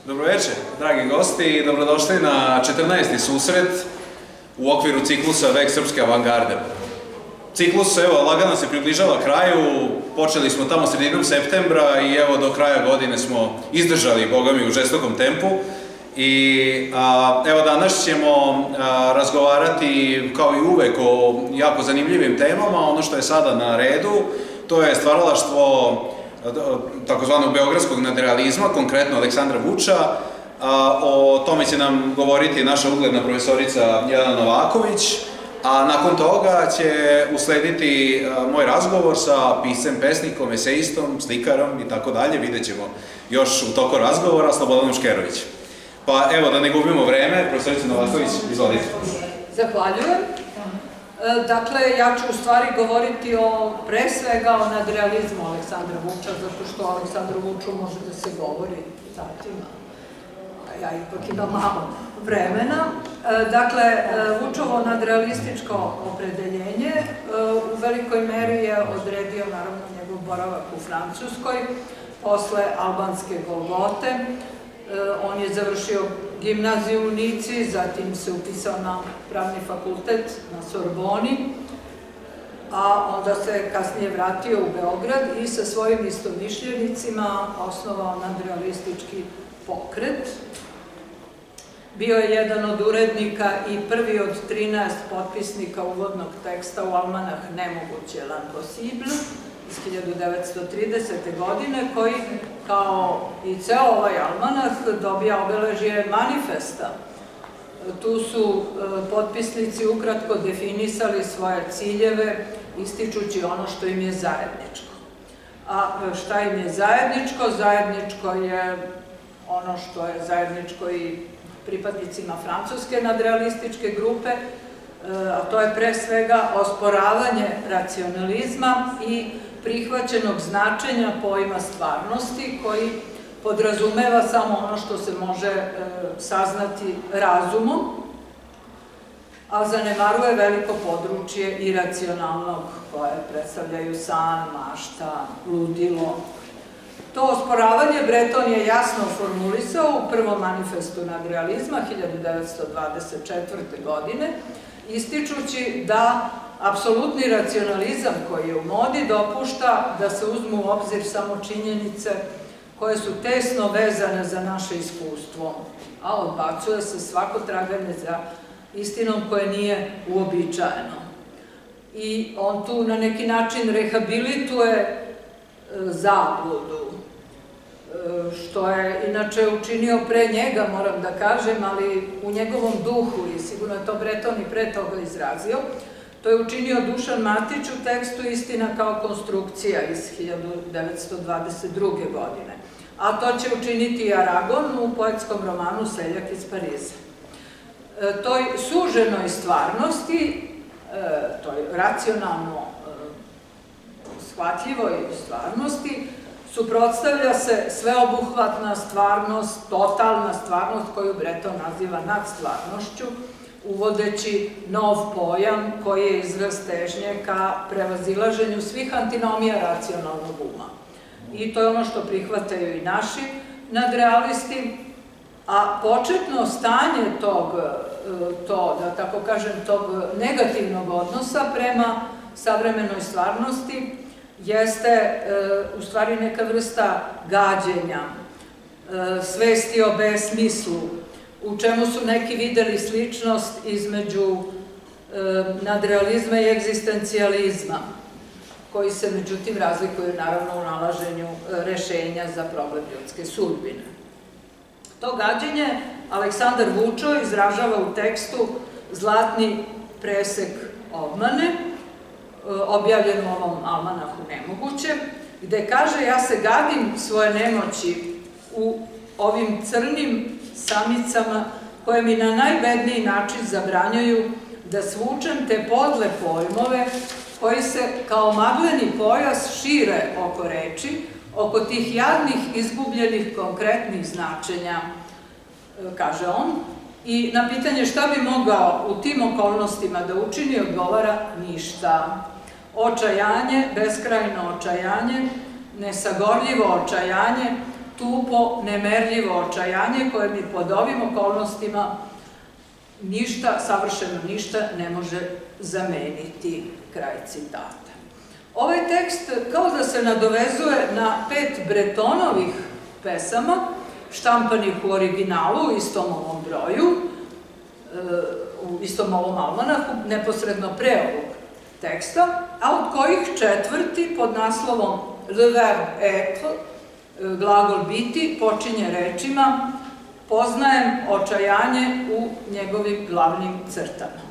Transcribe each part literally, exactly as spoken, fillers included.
Dobroveče, dragi gosti, i dobrodošli na četrnaesti susret u okviru ciklusa Vek srpske avangarde. Ciklus, evo, lagano se približava kraju, počeli smo tamo sredinom septembra i evo do kraja godine smo izdržali, boga mi, u žestokom tempu. I a, evo danas ćemo a, razgovarati kao i uvek o jako zanimljivim temama. Ono što je sada na redu, to je stvaralaštvo takozvanog beogradskog nadrealizma, konkretno Aleksandra Vuča. A, o tome će nam govoriti naša ugledna profesorica Jelena Novaković, a nakon toga će uslediti a, moj razgovor sa piscem, pesnikom, esejistom, slikarom i tako dalje. Vidjet ćemo još u toku razgovora, Slobodanom Škerović. Pa evo, da ne gubimo vreme, profesorica Novaković, izvolite. Zahvaljujem. Dakle, ja ću u stvari govoriti o, pre svega, o nadrealizmu Aleksandra Vuča, zato što o Aleksandru Vuču može da se govori satima, a ja ipak imam malo vremena. Dakle, Vučovo nadrealističko opredeljenje u velikoj meri je odredio, naravno, njegov boravak u Francuskoj, posle albanske Golgote. On je završio gimnaziju u Nici, zatim se upisao na pravni fakultet na Sorboni, a onda se kasnije vratio u Beograd i sa svojim istomišljenicima osnovao nadrealistički pokret. Bio je jedan od urednika i prvi od trinaest potpisnika uvodnog teksta u almanah Nemoguće l'impossible iz hiljadu devetsto tridesete. godine, koji, kao i ceo ovaj almanah, dobija obeležje manifesta. Tu su potpisnici ukratko definisali svoje ciljeve, ističući ono što im je zajedničko. A šta im je zajedničko? Zajedničko je ono što je zajedničko i pripadnicima francuske nadrealističke grupe, a to je pre svega osporavanje racionalizma i prihvaćenog značenja pojma stvarnosti, koji podrazumeva samo ono što se može saznati razumom, a zanemaruje veliko područje iracionalnog, koje predstavljaju san, mašta, ludilo. To osporavanje Breton je jasno formulisao u prvom manifestu nadrealizma hiljadu devetsto dvadeset četvrte. godine, ističući da apsolutni racionalizam koji je u modi dopušta da se uzmu u obzir samo činjenice koje su tesno vezane za naše iskustvo, a odbacuje se svako traganje za istinom koje nije uobičajeno. I on tu na neki način rehabilituje zabludu, što je inače učinio pre njega, moram da kažem, ali u njegovom duhu, i sigurno je to Breton i pre toga izrazio. To je učinio Dušan Matić u tekstu Istina kao konstrukcija iz hiljadu devetsto dvadeset druge. godine. A to će učiniti i Aragon u poetskom romanu Seljak iz Pariza. Toj suženoj stvarnosti, toj racionalno shvatljivoj stvarnosti, suprotstavlja se sveobuhvatna stvarnost, totalna stvarnost koju Breton naziva nadstvarnošću, uvodeći nov pojam koji je izraz težnje ka prevazilaženju svih antinomija racionalnog uma. I to je ono što prihvataju i naši nadrealisti, a početno stanje tog, to, da tako kažem, tog negativnog odnosa prema savremenoj stvarnosti jeste u stvari neka vrsta gađenja, svesti o besmislu, u čemu su neki videli sličnost između nadrealizma i egzistencijalizma, koji se međutim razlikuju naravno u nalaženju rešenja za problem ljudske sudbine. To gađenje Aleksandar Vučo izražava u tekstu Zlatni presek obmane, objavljen u ovom almanahu Nemoguće, gde kaže: ja se gadim svoje nemoći u ovim crnim samicama koje mi na najbedniji način zabranjaju da svučem te podle pojmove koji se kao magleni pojas šire oko reči, oko tih jadnih, izgubljenih, konkretnih značenja, kaže on. I na pitanje šta bi mogao u tim okolnostima da učini, odgovara: ništa. Očajanje, beskrajno očajanje, nesagorljivo očajanje, tupo, nemerljivo očajanje koje mi pod ovim okolnostima ništa, savršeno ništa ne može zameniti, kraj citata. Ovaj tekst kao da se nadovezuje na pet Bretonovih pesama, štampanih u originalu u istom ovom broju, u istom ovom almanahu, neposredno pre ovog teksta, a od kojih četvrti pod naslovom Le verbe être, glagol biti, počinje rečima poznajem očajanje u njegovim glavnim crtama.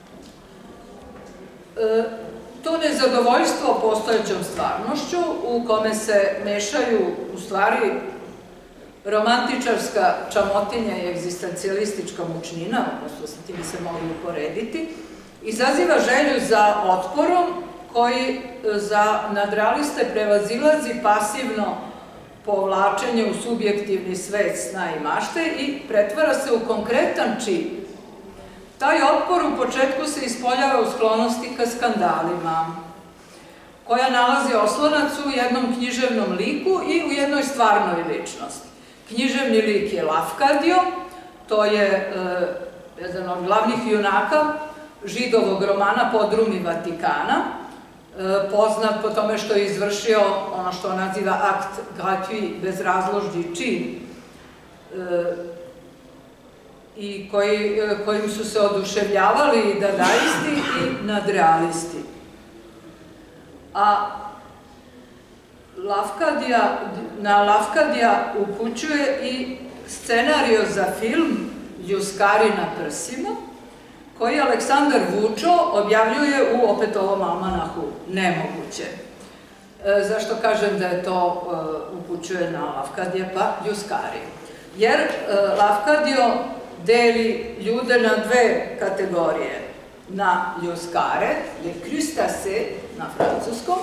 To nezadovoljstvo postojećom stvarnošću u kome se mešaju u stvari romantičarska čamotinja i egzistencijalistička mučnina, odnosno sa tim se mogli uporediti, izaziva želju za otporom koji za nadrealiste prevazilazi pasivno povlačenje u subjektivni svet sna i mašte i pretvara se u konkretan čin. Taj otpor u početku se ispoljava u sklonosti ka skandalima, koja nalazi oslonac u jednom književnom liku i u jednoj stvarnoj ličnosti. Književni lik je Lafcadio, to je jedan od glavnih junaka židovog romana Podrumi Vatikana, poznat po tome što je izvršio ono što on naziva akt gratuit, bezrazložni čin, i kojim su se oduševljavali i dadaisti i nadrealisti. A na Lafcadija upućuje i scenario za film Ljuskari na prsima, koji Aleksandar Vučo objavljuje u opet ovom almanahu Nemoguće. Zašto kažem da je to upućuje na Lafcadija, pa Ljuskari? Jer Lafcadio deli ljude na dve kategorije. Na ljuskare, le crustacés na francuskom,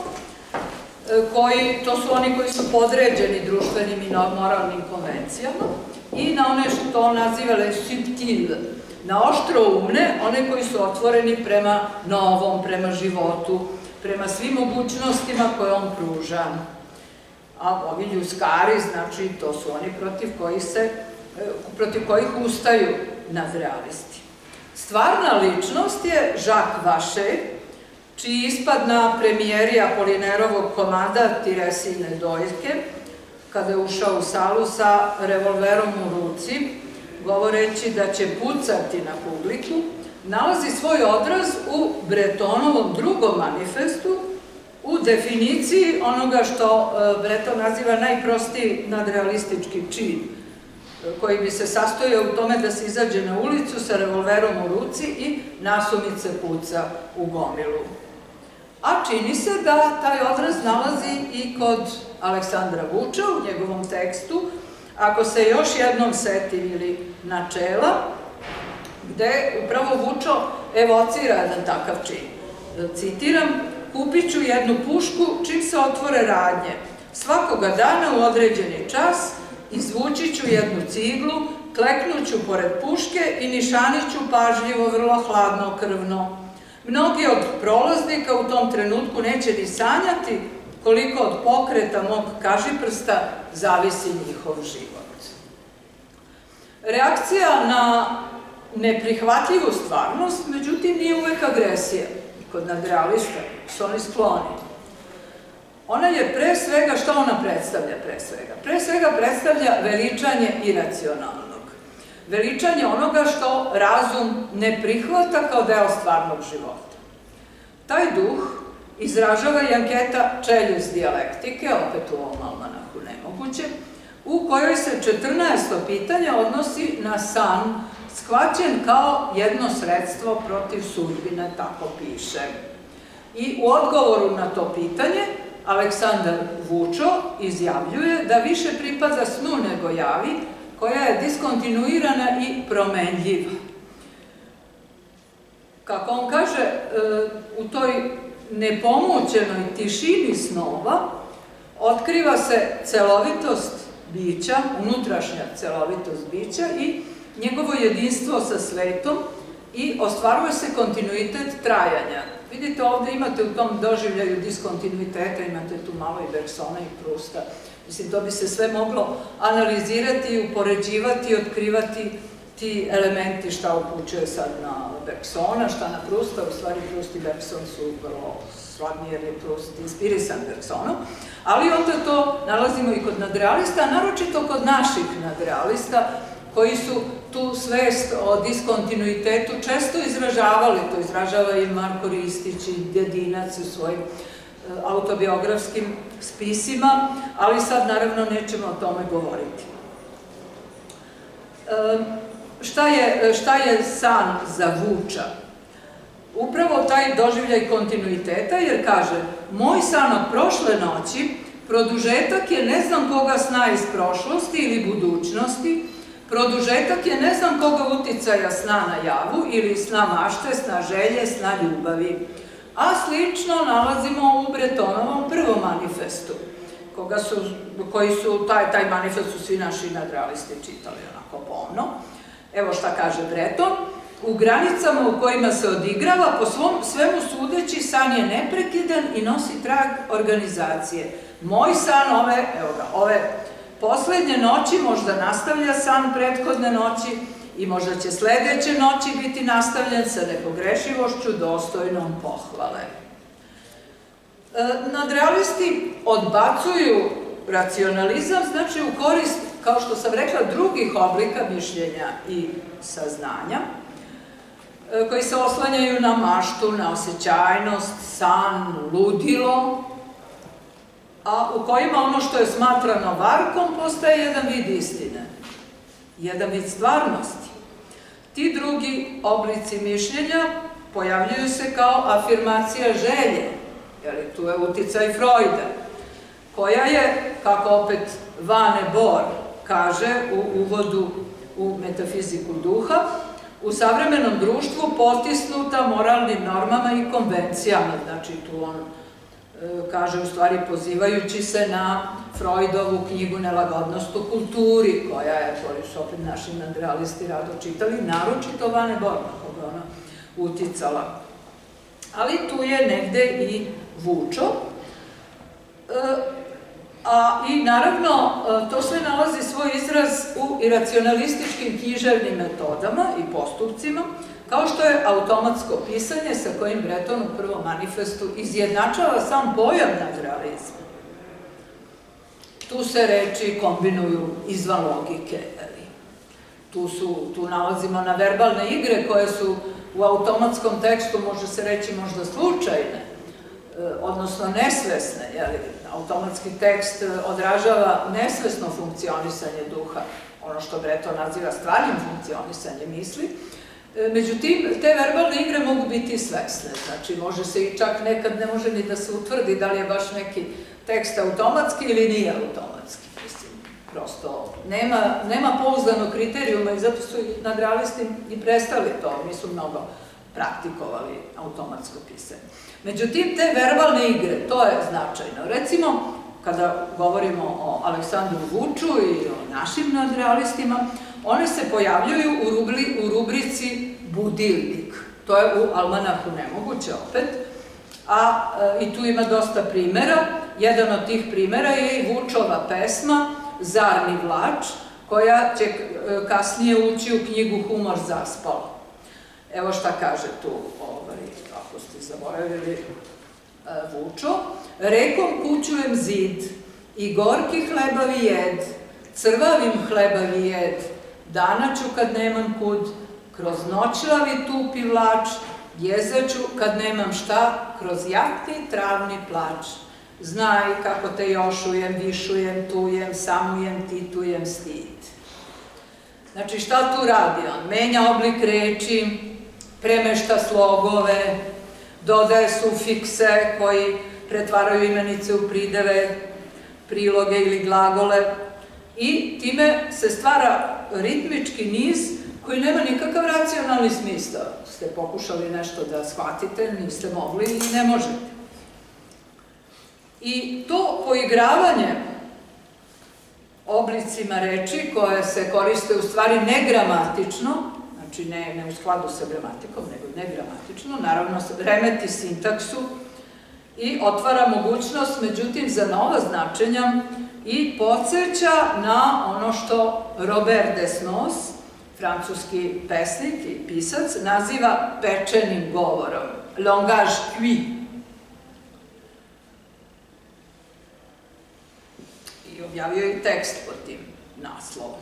koji, to su oni koji su podređeni društvenim i moralnim konvencijama, i na one što on naziva le subtil, na oštroumne, one koji su otvoreni prema novom, prema životu, prema svim mogućnostima koje on pruža. A ovi ljuskari, znači, to su oni protiv kojih se, protiv kojih ustaju nadrealisti. Stvarna ličnost je Jacques Vacher, čiji ispad na premijeri Apolinerovog komada Tiresine dojke, kada je ušao u salu sa revolverom u ruci, govoreći da će pucati na publiku, nalazi svoj odraz u Bretonovom drugom manifestu, u definiciji onoga što Breton naziva najprostiji nadrealistički čin, koji bi se sastojao u tome da se izađe na ulicu sa revolverom u ruci i nasumice puca u gomilu. A čini se da taj odraz nalazi i kod Aleksandra Vuča u njegovom tekstu, ako se još jednom setim načela, gde upravo Vučo evocira jedan takav čin. Citiram, kupit ću jednu pušku čim se otvore radnje. Svakoga dana u određeni čas izvući ću jednu ciglu, kleknuću pored puške i nišanit ću pažljivo, vrlo hladno, krvno. Mnogi od prolaznika u tom trenutku neće ni sanjati koliko od pokreta mog kažiprsta zavisi njihov život. Reakcija na neprihvatljivu stvarnost, međutim, nije uvek agresija. Kod nadrealista su oni skloni. Ona je pre svega, šta ona predstavlja pre svega? Pre svega predstavlja veličanje iracionalnog. Veličanje onoga što razum ne prihvata kao deo stvarnog života. Taj duh izražava i anketa Čeljust dijalektike, opet u ovom almanahu Nemoguće, u kojoj se četrnaesto pitanja odnosi na san, shvaćen kao jedno sredstvo protiv sudbine, tako piše. I u odgovoru na to pitanje Aleksandar Vučo izjavljuje da više pripada snu nego javi, koja je diskontinuirana i promenljiva. Kako on kaže, u toj nepomućenoj tišini snova otkriva se celovitost bića, unutrašnja celovitost bića i njegovo jedinstvo sa svetom i ostvaruje se kontinuitet trajanja. Vidite, ovde imate u tom doživljaju diskontinuiteta, imate tu malo i Bersona i Prusta, Mislim, to bi se sve moglo analizirati, upoređivati, otkrivati ti elementi šta upućuje sad na Bergsona, šta na Prusta. U stvari Proust i Bergson su vrlo slavni jer je Proust inspirisan Bergsonom, ali onda to nalazimo i kod nadrealista, naročito kod naših nadrealista, koji su tu svest o diskontinuitetu često izražavali. To izražava i Marko Ristić i Dedinac u svojim autobiografskim spisima, ali sad naravno nećemo o tome govoriti. Šta je san za Vuča? Upravo taj doživljaj kontinuiteta, jer kaže, moj san od prošle noći produžetak je ne znam koga sna iz prošlosti ili budućnosti, produžetak je ne znam koga uticaja sna na javu ili sna mašte, sna želje, sna ljubavi. A slično nalazimo u Bretonovom prvom manifestu, koji su, taj manifest su svi naši nadrealisti čitali onako pomno. Evo šta kaže Breton: u granicama u kojima se odigrava, po svemu sudeći, san je neprekidan i nosi trag organizacije. Moj san ove, evo ga, ove poslednje noći možda nastavlja san prethodne noći i možda će sledeće noći biti nastavljen sa nepogrešivošću dostojnom pohvale. Nadrealisti odbacuju racionalizam, znači u korist, kao što sam rekla, drugih oblika mišljenja i saznanja, koji se oslanjaju na maštu, na osjećajnost, san, ludilo, a u kojima ono što je smatrano varkom postaje jedan vid istine, jedan vid stvarnosti. Ti drugi oblici mišljenja pojavljuju se kao afirmacija želje, jer tu je uticaj Freuda, koja je, kako opet Vane Bor kaže u uvodu u metafiziku duha, u savremenom društvu potisnuta moralnim normama i konvencijama. Znači, tu on kaže, u stvari, pozivajući se na Freudovu knjigu Nelagodnost u kulturi, koja je, koju su opet naši nadrealisti rado čitali, naročito Vane Bor, na koga ona uticala. Ali tu je negde i Vučo. A i naravno, to sve nalazi svoj izraz u iracionalističkim književnim metodama i postupcima, kao što je automatsko pisanje sa kojim Breton u prvom manifestu izjednačava sam pojam nadrealizma. Tu se reči kombinuju izvan logike. Tu nalazimo na verbalne igre koje su u automatskom tekstu, može se reći, možda slučajne, odnosno nesvesne, jer automatski tekst odražava nesvesno funkcionisanje duha, ono što Breton naziva stvarnim funkcionisanjem misli. Međutim, te verbalne igre mogu biti svesne, znači može se i čak nekad ne može ni da se utvrdi da li je baš neki tekst automatski ili nije automatski. Prosto nema pouzdanog kriterijuma i zato su nadrealisti i prestali to, nisu mnogo praktikovali automatsko pisanje. Međutim, te verbalne igre, to je značajno. Recimo, kada govorimo o Aleksandru Vuču i o našim nadrealistima, one se pojavljuju u rubrici budilnik. To je u Almanahu nemoguće opet, a i tu ima dosta primera. Jedan od tih primera je i Vučova pesma Zarni vlač, koja će kasnije ući u knjigu Humor zaspalo. Evo šta kaže tu, ako ste zaboravili Vučo. Rekom kućujem zid i gorki hlebavi jed, crvavim hlebavi jed, dana ću kad nemam kud, kroz noćlavi tupi vlač, jezeću kad nemam šta, kroz jaki travni plač. Znaj kako te jošujem, višujem, tujem, samujem, titujem, stid. Znači, šta tu radi on? Menja oblik reči, premešta slogove, dodaje sufikse koji pretvaraju imenice u prideve, priloge ili glagole i time se stvara ritmički niz koji nema nikakav racionalni smisao. Ste pokušali nešto da shvatite, niste mogli i ne možete. I to poigravanje oblicima reči koje se koriste u stvari negramatično, znači ne u skladu sa gramatikom, nego negramatično, naravno remeti sintaksu i otvara mogućnost, međutim, za nova značenja i podsjeća na ono što Robert Desnos, francuski pesnik i pisac, naziva pečenim govorom, langage cuit. I objavio i tekst pod tim naslovom.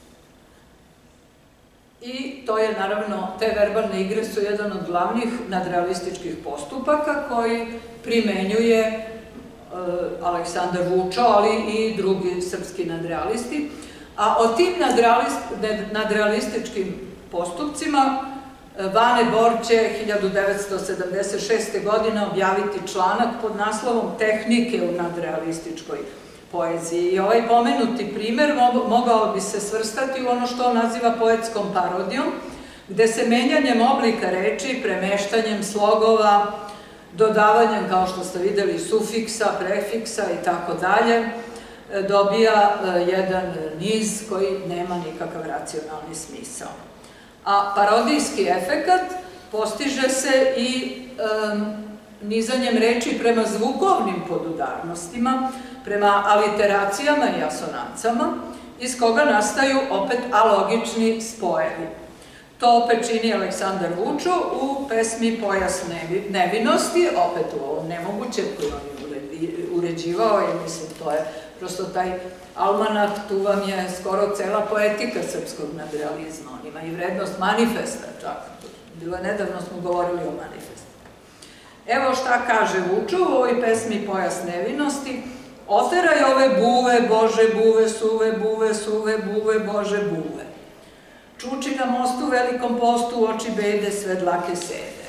I to je, naravno, te verbalne igre su jedan od glavnih nadrealističkih postupaka koji primenjuje Aleksandar Vučo, ali i drugi srpski nadrealisti. A o tim nadrealističkim postupcima Vane Bor će hiljadu devetsto sedamdeset šeste. godine objaviti članak pod naslovom Tehnike u nadrealističkoj poeziji. I ovaj pomenuti primer mogao bi se svrstati u ono što on naziva poetskom parodijom, gde se menjanjem oblika reči, premeštanjem slogova, dodavanjem, kao što ste videli, sufiksa, prefiksa i tako dalje, dobija jedan niz koji nema nikakav racionalni smisao. A parodijski efekat postiže se i nizanjem reči prema zvukovnim podudarnostima, prema aliteracijama i asonancama, iz koga nastaju opet alogični spojevi. To opet čini Aleksandar Vučo u pesmi Pojas nevinosti, opet u ovom nemogućem koji on je uređivao, i mislim to je prosto taj almanah, tu vam je skoro cela poetika srpskog nadrealizma, on ima i vrednost manifesta čak, bilo je nedavno smo govorili o manifestu. Evo šta kaže Vučo u ovoj pesmi Pojas nevinosti: oteraj ove buve, Bože buve, suve buve, suve buve, Bože buve. Čuči na mostu velikom postu, u oči bede sve dlake sede.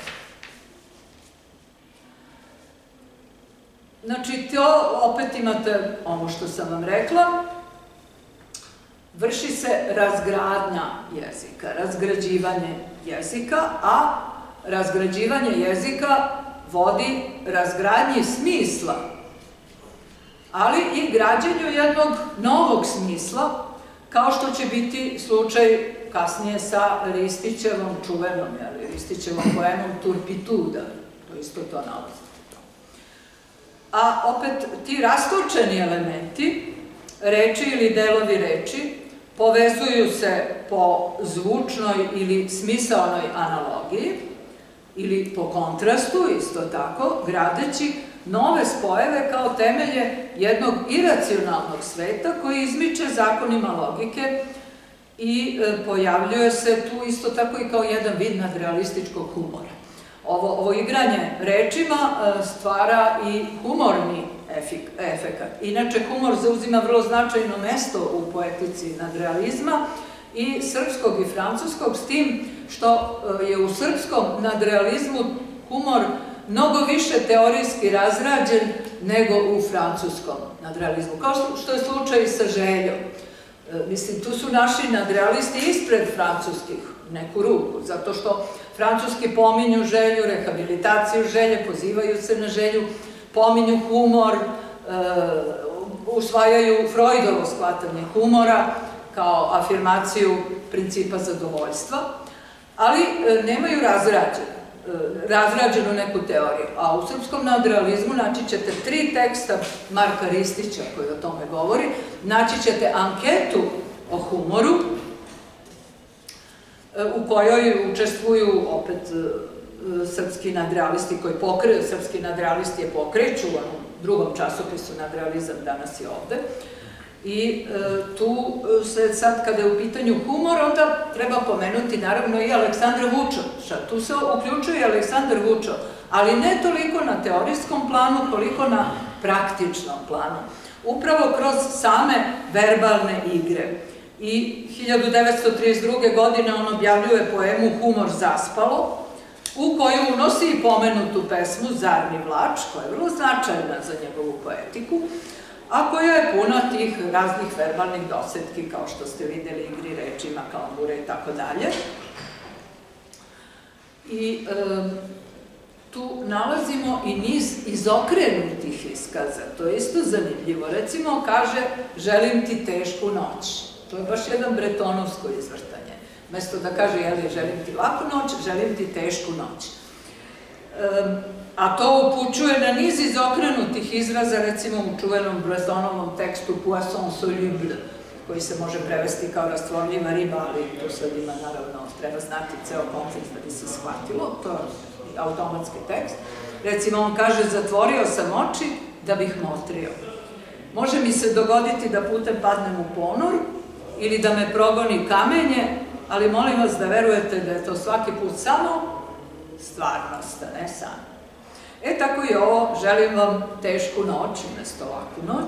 Znači, to opet imate ovo što sam vam rekla, vrši se razgradnja jezika, razgrađivanje jezika, a razgrađivanje jezika vodi razgradnji smisla, ali i građenju jednog novog smisla, kao što će biti slučaj kasnije sa Ristićevom čuvenom, Ristićevom poemom Turpituda, to isto to nalazi. A opet ti rastočeni elementi, reči ili delovi reči, povezuju se po zvučnoj ili smisaonoj analogiji, ili po kontrastu, isto tako, gradeći nove spojeve kao temelje jednog iracionalnog sveta koji izmiče zakonima logike i pojavljuje se tu isto tako i kao jedan vid nadrealističkog humora. Ovo igranje rečima stvara i humorni efekat. Inače, humor zauzima vrlo značajno mesto u poetici nadrealizma i srpskog i francuskog, s tim što je u srpskom nadrealizmu humor mnogo više teorijski razrađen nego u francuskom nadrealizmu, kao što je slučaj i sa željom. Mislim, tu su naši nadrealisti ispred francuskih neku ruku, zato što francuski pominju želju, rehabilitaciju želje, pozivaju se na želju, pominju humor, usvajaju Freudovo shvatanje humora kao afirmaciju principa zadovoljstva, ali nemaju razrađenu. razrađenu neku teoriju. A u srpskom nadrealizmu naći ćete tri teksta Marka Ristića koji o tome govori, naći ćete anketu o humoru u kojoj učestvuju opet srpski nadrealisti koji pokreću, srpski nadrealisti je pokreću u onom drugom časopisu Nadrealizam, danas je ovde. I tu se sad, kada je u pitanju humor, onda treba pomenuti naravno i Aleksandra Vučovića. Tu se uključuje i Aleksandar Vučo, ali ne toliko na teorijskom planu, koliko na praktičnom planu. Upravo kroz same verbalne igre. I hiljadu devetsto trideset druge. godine on objavljuje poemu Humor zaspalo, u koju unosi i pomenutu pesmu Zarni vlač, koja je vrlo značajna za njegovu poetiku, a koja je puna tih raznih verbalnih dosetki, kao što ste videli, igri rečima, kalambure i tako dalje. I tu nalazimo i niz izokrenutih iskaza, to je isto zanimljivo. Recimo, kaže, želim ti tešku noć. To je baš jedan bretonovsko izvrtanje. Mesto da kaže, jeli, želim ti laku noć, želim ti tešku noć. A to upućuje na niz izokrenutih izraza, recimo u čuvenom Bretonovom tekstu Poisson soluble, koji se može prevesti kao rastvorljiva riba, ali to sad ima, naravno, treba znati ceo kontekst da bi se shvatilo, to je automatski tekst. Recimo, on kaže, zatvorio sam oči da bih motrio. Može mi se dogoditi da putem padnem u ponor ili da me progoni kamenje, ali molim vas da verujete da je to svaki put samo stvarnost, a ne san. E, tako i ovo, želim vam tešku noć, umesto laku noć.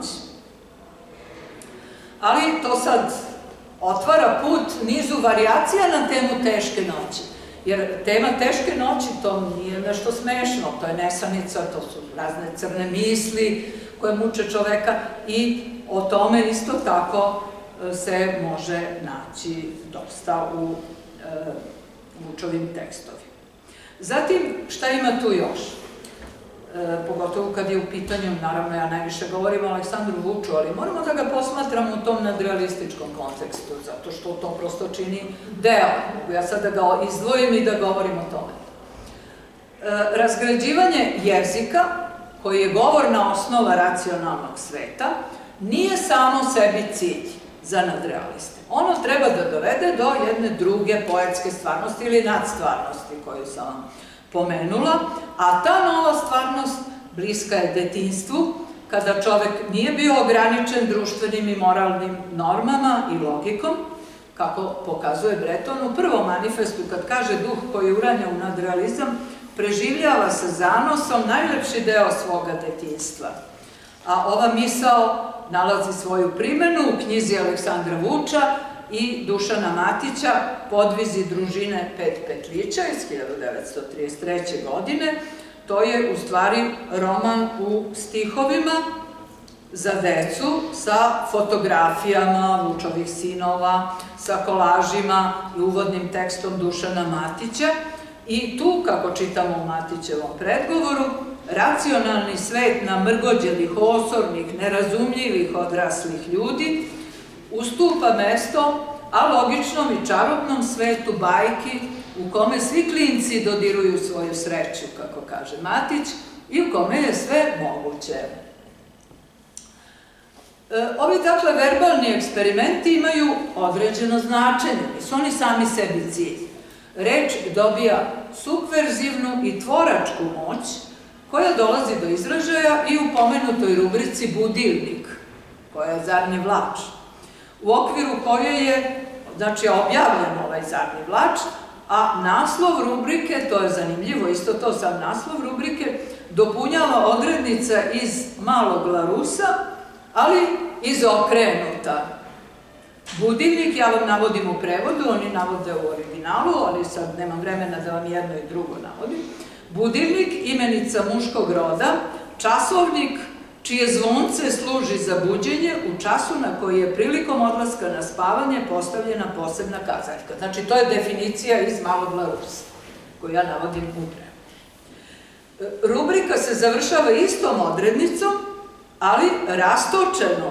Ali to sad otvara put nizu varijacija na temu teške noći. Jer tema teške noći to nije nešto smešno, to je nesanica, to su razne crne misli koje muče čoveka i o tome isto tako se može naći dosta u Vučovim tekstovima. Zatim, šta ima tu još? Pogotovo kad je u pitanju, naravno ja najviše govorim o Aleksandru Vuču, ali moramo da ga posmatramo u tom nadrealističkom kontekstu, zato što to prosto čini deo. Mogu ja sad da ga izdvojim i da govorim o tome. Razgrađivanje jezika, koji je govorna osnova racionalnog sveta, nije samo sebi cilj za nadrealiste. Ono treba da dovede do jedne druge poetske stvarnosti ili nadstvarnosti koju sam vam pomenula, a ta nova stvarnost bliska je detinjstvu, kada čovek nije bio ograničen društvenim i moralnim normama i logikom, kako pokazuje Breton u prvom manifestu, kad kaže duh koji uranja u nadrealizam, preživljava sa zanosom najlepši deo svoga detinjstva. A ova misao nalazi svoju primenu u knjizi Aleksandra Vuča i Dušana Matića, Podvizi družine Pet Petlića iz hiljadu devetsto trideset treće. godine. To je u stvari roman u stihovima za decu sa fotografijama Vučovih sinova, sa kolažima i uvodnim tekstom Dušana Matića. I tu, kako čitamo u Matićevom predgovoru, racionalni svet namrgođenih, osornih, nerazumljivih odraslih ljudi ustupa mesto alogičnom i čarobnom svetu bajki u kome svi klinci dodiruju svoju sreću, kako kaže Matić, i u kome je sve moguće. Ovi, dakle, verbalni eksperimenti imaju određeno značenje, nisu oni sami sebi cilj. Reč dobija subverzivnu i tvoračku moć koja dolazi do izražaja i u pomenutoj rubrici Budilnik, koja je Zadnji vlač, u okviru koje je, znači, objavljen ovaj Zadnji vlač, a naslov rubrike, to je zanimljivo, isto to sam naslov rubrike, dopunjava odrednica iz Malog Larusa, ali izokrenuta. Budilnik, ja vam navodim u prevodu, oni navode u originalu, ali sad nemam vremena da vam jedno i drugo navodim. Budilnik, imenica muškog roda, časovnik čije zvonce služi za buđenje u času na koji je prilikom odlaska na spavanje postavljena posebna kazaljka. Znači, to je definicija iz Malog Larusa, koju ja navodim u prevodu. Rubrika se završava istom odrednicom, ali rastočenom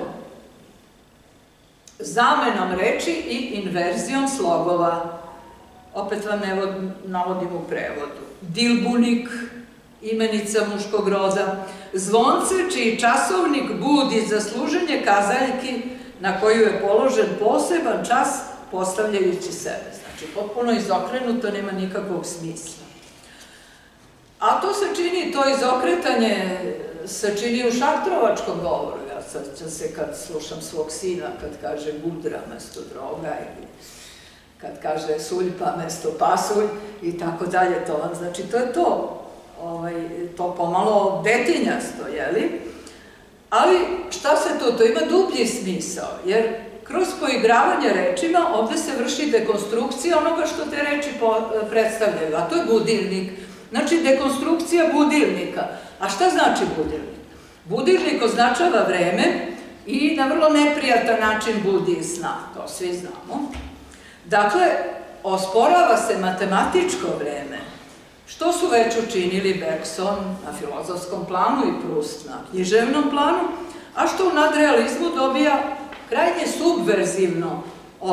zamenom reči i inverzijom slogova. Opet vam navodim u prevodu. Dilbunik, imenica muškog roda, zvonce čiji časovnik budi za služenje kazaljki na koju je položen poseban čas postavljajući sebe. Znači, potpuno izokrenuto, nema nikakvog smisla. A to se čini, to izokretanje se čini u Šartrovačkom govoru. Ja sad se kad slušam svog sina, kad kaže gudra mesto droga ili kad kaže suljpa mesto pasulj i tako dalje, to vam, znači, to je to. To pomalo detinjasto, jeli? Ali šta se to? To ima dublji smisao, jer kroz poigravanje rečima ovde se vrši dekonstrukcija onoga što te reči predstavljaju, a to je budilnik. Znači, dekonstrukcija budilnika. A šta znači budilnik? Budilnik označava vreme i na vrlo neprijatan način budi iz sna, to svi znamo. Dakle, osporava se matematičko vreme, što su već učinili Bergson na filozofskom planu i Proust na književnom planu, a što u nadrealizmu dobija krajnje subverzivno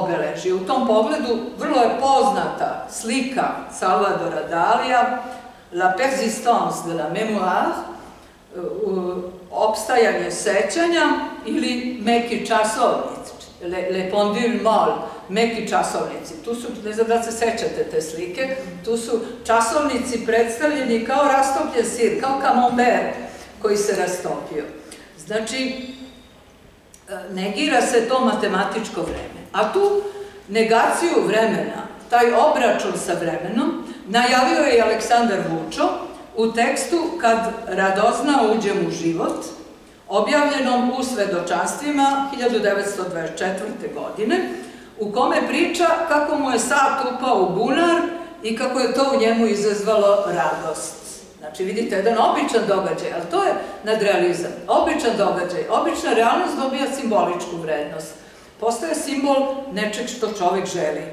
obeležje. U tom pogledu vrlo je poznata slika Salvadora Dalija, la persistance de la mémoire, opstajanje sećanja ili meki časovnici, le pendule molle, meki časovnici. Tu su, ne znam da se sećate te slike, tu su časovnici predstavljeni kao rastopljen sir, kao camembert koji se rastopio. Znači, negira se to matematičko vreme. A tu negaciju vremena, taj obračun sa vremenom, najavio je i Aleksandar Vučo u tekstu Kad radozna uđem u život, objavljenom u Svedočanstvima hiljadu devetsto dvadeset četvrte. godine, u kome priča kako mu je sat upao u bunar i kako je to u njemu izazvalo radost. Znači, vidite, jedan običan događaj, ali to je nadrealizam. Običan događaj, obična realnost dobija simboličku vrednost. Postaje simbol nečeg što čovjek želi.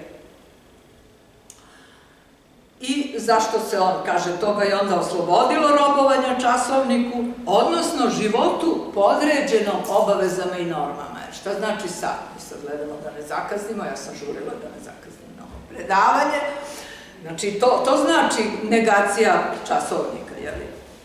I zašto se on, kaže, toga je onda oslobodilo robovanja časovniku, odnosno životu podređenom obavezama i normama. Šta znači sad? Mi sad gledamo da ne zakasnimo, ja sam žurila da ne zakasnim na ovo predavanje. Znači, to znači negacija časovnika, jeli?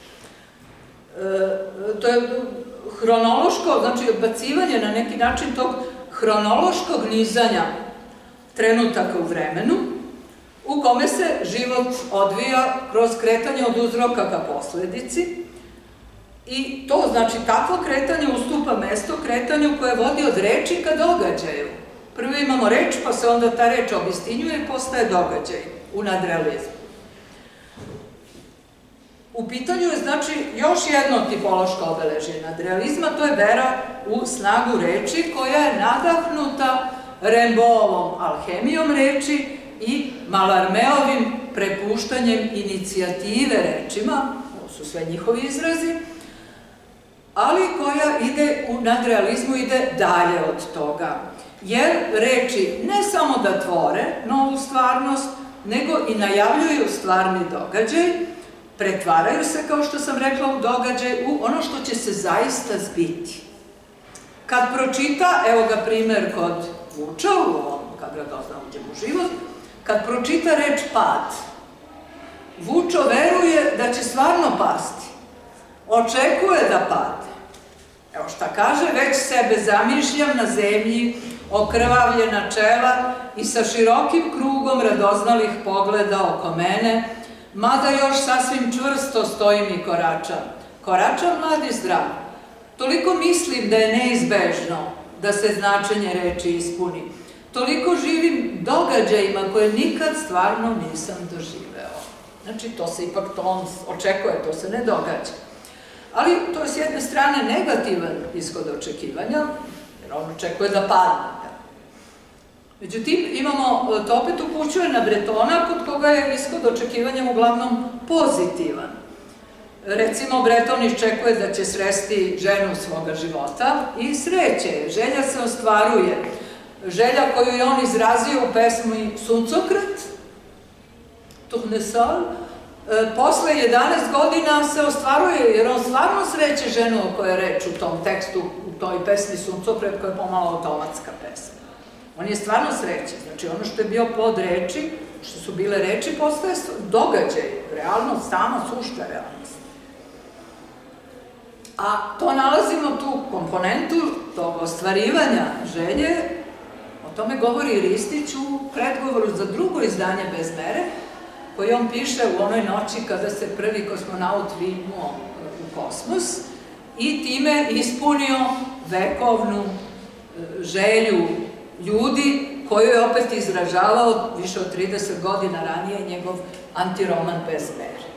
To je hronološko, znači odbacivanje na neki način tog hronološkog nizanja trenutaka u vremenu, u kome se život odvija kroz kretanje od uzroka ka posledici. I to, znači, takvo kretanje ustupa mesto kretanju koje vodi od reči ka događaju. Prvo imamo reč, pa se onda ta reč obistinjuje i postaje događaj u nadrealizmu. U pitanju je, znači, još jedno tipološko obeležje nadrealizma, to je vera u snagu reči koja je nadahnuta Rimbaudom alhemijom reči i Mallarméovim prepuštanjem inicijative rečima, ovo su sve njihovi izrazi, ali koja ide u nadrealizmu, ide dalje od toga. Jer reči ne samo da tvore novu stvarnost, nego i najavljuju stvarni događaj, pretvaraju se, kao što sam rekla, u događaj, u ono što će se zaista zbiti. Kad pročita, evo ga primer kod Vuča, u ovom Kad radozna uđem u život, kad pročita reč pad, Vučo veruje da će stvarno pasti. Očekuje da pade. Evo šta kaže, već sebe zamišljam na zemlji, okrvavljena čela i sa širokim krugom radoznalih pogleda oko mene, mada još sasvim čvrsto stojim i koračam. Koračam mlad i zdrav. Toliko mislim da je neizbežno da se značenje reči ispuni. Toliko živim događajima koje nikad stvarno nisam doživeo. Znači, to se ipak, to on očekuje, to se ne događa. Ali to je s jedne strane negativan ishod očekivanja, jer on očekuje da padne. Međutim, imamo, to opet upućuje na Bretona, kod koga je ishod očekivanja uglavnom pozitivan. Recimo, Breton iščekuje da će sresti ženu svoga života i sreće je, želja se ostvaruje. Želja koju je on izrazio u pesmi Suncokret, Tournesol, posle jedanaest godina se ostvaruje, jer on stvarno sreće ženu o kojoj je reč u tom tekstu, u toj pesmi Suncokret, koja je pomalo automatska pesma. On je stvarno sreće, znači ono što je bio plod reči, što su bile reči, postaje događaj, realnost, sama sušta realnost. A to nalazimo tu komponentu tog ostvarivanja želje, o tome govori Ristić u predgovoru za drugo izdanje Bez mere, koji on piše u onoj noći kada se prvi kosmonaut vinuo u kosmos i time ispunio vekovnu želju ljudi koju je opet izražavao više od trideset godina ranije njegov antiroman Bez mere.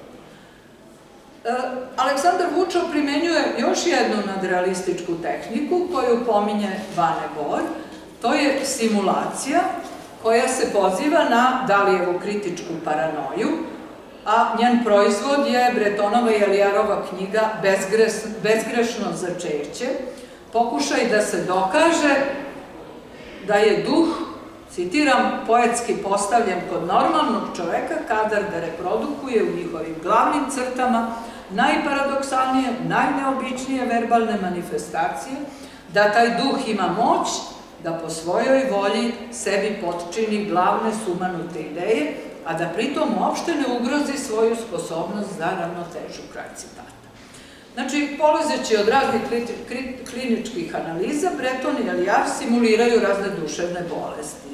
Aleksandar Vučo primenjuje još jednu nadrealističku tehniku koju pominje Vane Bor, to je simulacija koja se poziva na Dalijevu kritičku paranoju, a njen proizvod je Bretonova i Elijarova knjiga Bezgrešno začeće, pokušaj da se dokaže da je duh, citiram, poetski postavljen kod normalnog čoveka kadar da reprodukuje u njihovim glavnim crtama najparadoksalnije, najneobičnije verbalne manifestacije, da taj duh ima moć da po svojoj volji sebi potčini glavne sumanute ideje a da pritom uopšte ne ugrozi svoju sposobnost za ravnotežu, kraj citata. Znači, polazeći od raznih kliničkih analiza, Breton i Eliar simuliraju razne duševne bolesti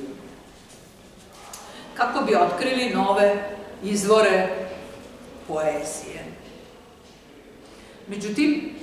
kako bi otkrili nove izvore poezije. Međutim,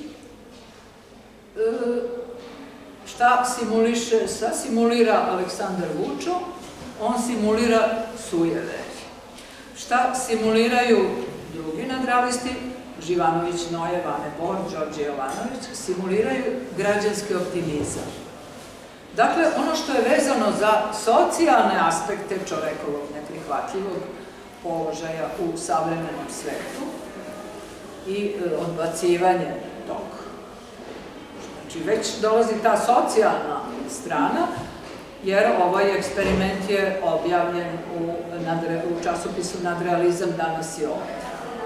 šta simuliše, šta simulira Aleksandar Vučo? On simulira sujeverje. Šta simuliraju drugi nadrealisti? Živanović, Noje, Vane Bor, Đorđe Jovanović, simuliraju građanski optimizam. Dakle, ono što je vezano za socijalne aspekte čovekovog neprihvatljivog položaja u savremenom svetu i odbacivanje tog. Znači, već dolazi ta socijalna strana, jer ovaj eksperiment je objavljen u časopisu Nadrealizam danas i ovdje.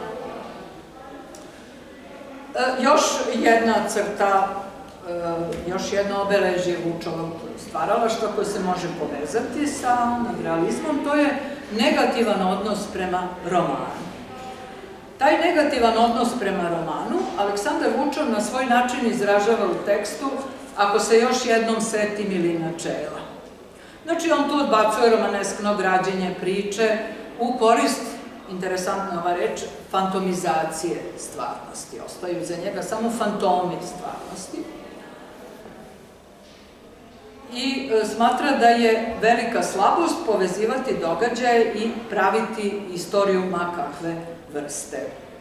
Još jedna crta, još jedno obeležje Vučovog stvaralaštva koje se može povezati sa nadrealizmom, to je negativan odnos prema romanu. Taj negativan odnos prema romanu Aleksandar Vučov na svoj način izražava u tekstu Ako se još jednom setim ili načela. Znači, on tu odbacuje romaneskno građenje priče u korist, interesantna ova reč, fantomizacije stvarnosti. Ostaju za njega samo fantomi stvarnosti. I smatra da je velika slabost povezivati događaje i praviti istoriju makakve vrste.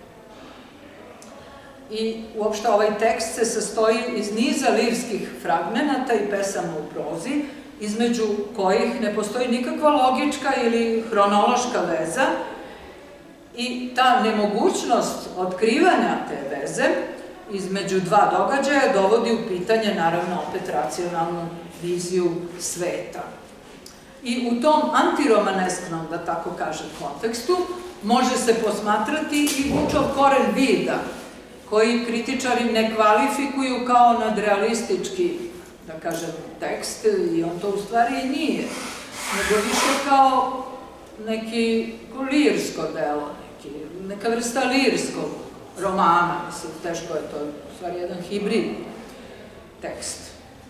I uopšte ovaj tekst se sastoji iz niza lirskih fragmenata i pesama u prozi, između kojih ne postoji nikakva logička ili hronološka veza i ta nemogućnost otkrivanja te veze između dva događaja dovodi u pitanje, naravno, opet racionalnu viziju sveta. I u tom antiromanesknom, da tako kažem, kontekstu može se posmatrati i Vučov koren vida, koji kritičari ne kvalifikuju kao nadrealistički, da kažem, tekst, i on to u stvari i nije, nego više kao neki lirsko delo, neka vrsta lirskog romana, mislim, teško je to, u stvari jedan hibrid tekst.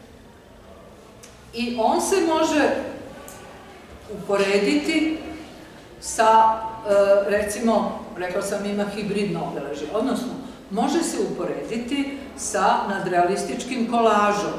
I on se može uporediti sa, recimo, rekla sam, ima hibridno obeležje, odnosno, može se uporediti sa nadrealističkim kolažom,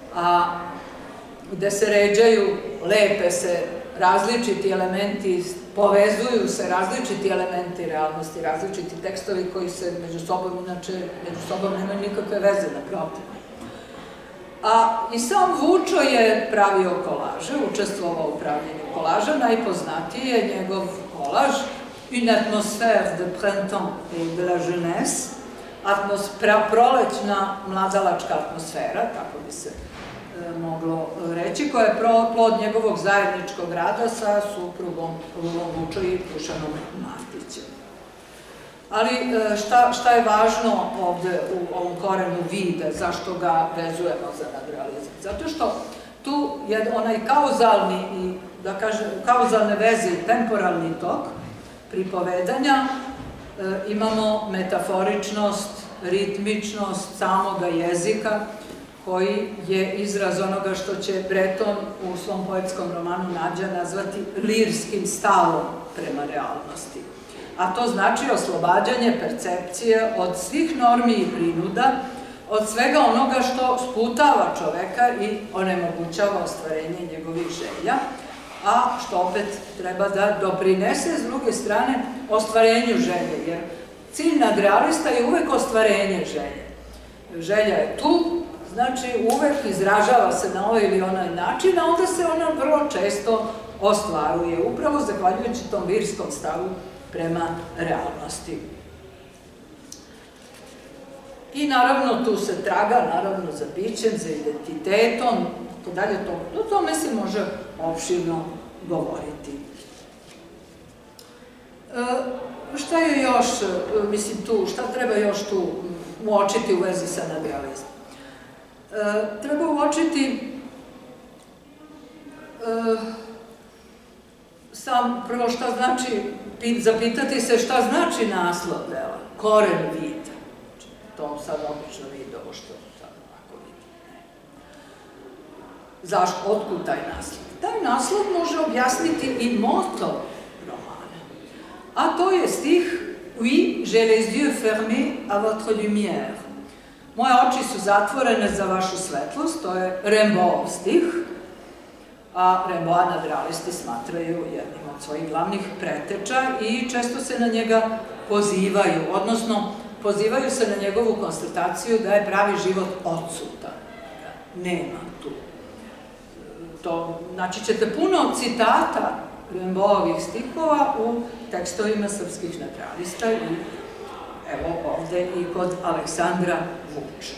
gde se ređaju, lepe se različiti elementi, povezuju se različiti elementi realnosti, različiti tekstovi koji se među sobom, inače, među sobom nemaju nikakve veze, naprotiv. A i sam Vučo je pravio kolaže, učestvovao u pravljenju kolaža, najpoznatiji je njegov kolaž Une atmosphère de printemps et de la jeunesse, prolećna mladalačka atmosfera, tako bi se moglo reći, koja je plod njegovog zajedničkog rada sa suprugom Lulom Vučo i Dušanom Martićem. Ali šta je važno ovde u ovom korenu vida, zašto ga vezujemo za nadrealizam? Zato što tu je onaj kauzalni i, da kažem, kauzalne veze i temporalni tok pripovedanja, imamo metaforičnost, ritmičnost samoga jezika, koji je izraz onoga što će Breton u svom poetskom romanu Nađa nazvati lirskim stavom prema realnosti. A to znači oslobađanje percepcije od svih normi i prinuda, od svega onoga što sputava čoveka i onemogućava ostvarenje njegovih želja, a što opet treba da doprinese, s druge strane, ostvarenju želje, jer cilj nadrealista je uvek ostvarenje želje. Želja je tu, znači uvek izražava se na ovaj ili onaj način, a onda se ona vrlo često ostvaruje, upravo zahvaljujući tom lirskom stavu prema realnosti. I naravno tu se traga, naravno, za bićem, za identitetom, tako dalje, o tome se može opširno govoriti. Šta je još, mislim tu, šta treba još tu uočiti u vezi sa nadrealizmom? Treba uočiti sam prvo šta znači, zapitati se šta znači naslov dela, koren vida. To sad obično vidi ovo što sad ovako vidi. Zašto? Otkud taj naslov? Taj naslov može objasniti i moto romana. A to je stih Oui, j'ai les yeux fermés à votre lumière. Moje oči su zatvorene za vašu svetlost, to je Rimbaudov stih, a Rimbaуда nadrealisti smatraju jednim od svojih glavnih preteča i često se na njega pozivaju, odnosno pozivaju se na njegovu konstataciju da je pravi život odsutan, nema tu. To, znači ćete puno citata Rimbaudovih stihova u tekstovima srpskih nadrealista i evo ovde i kod Aleksandra Vuča.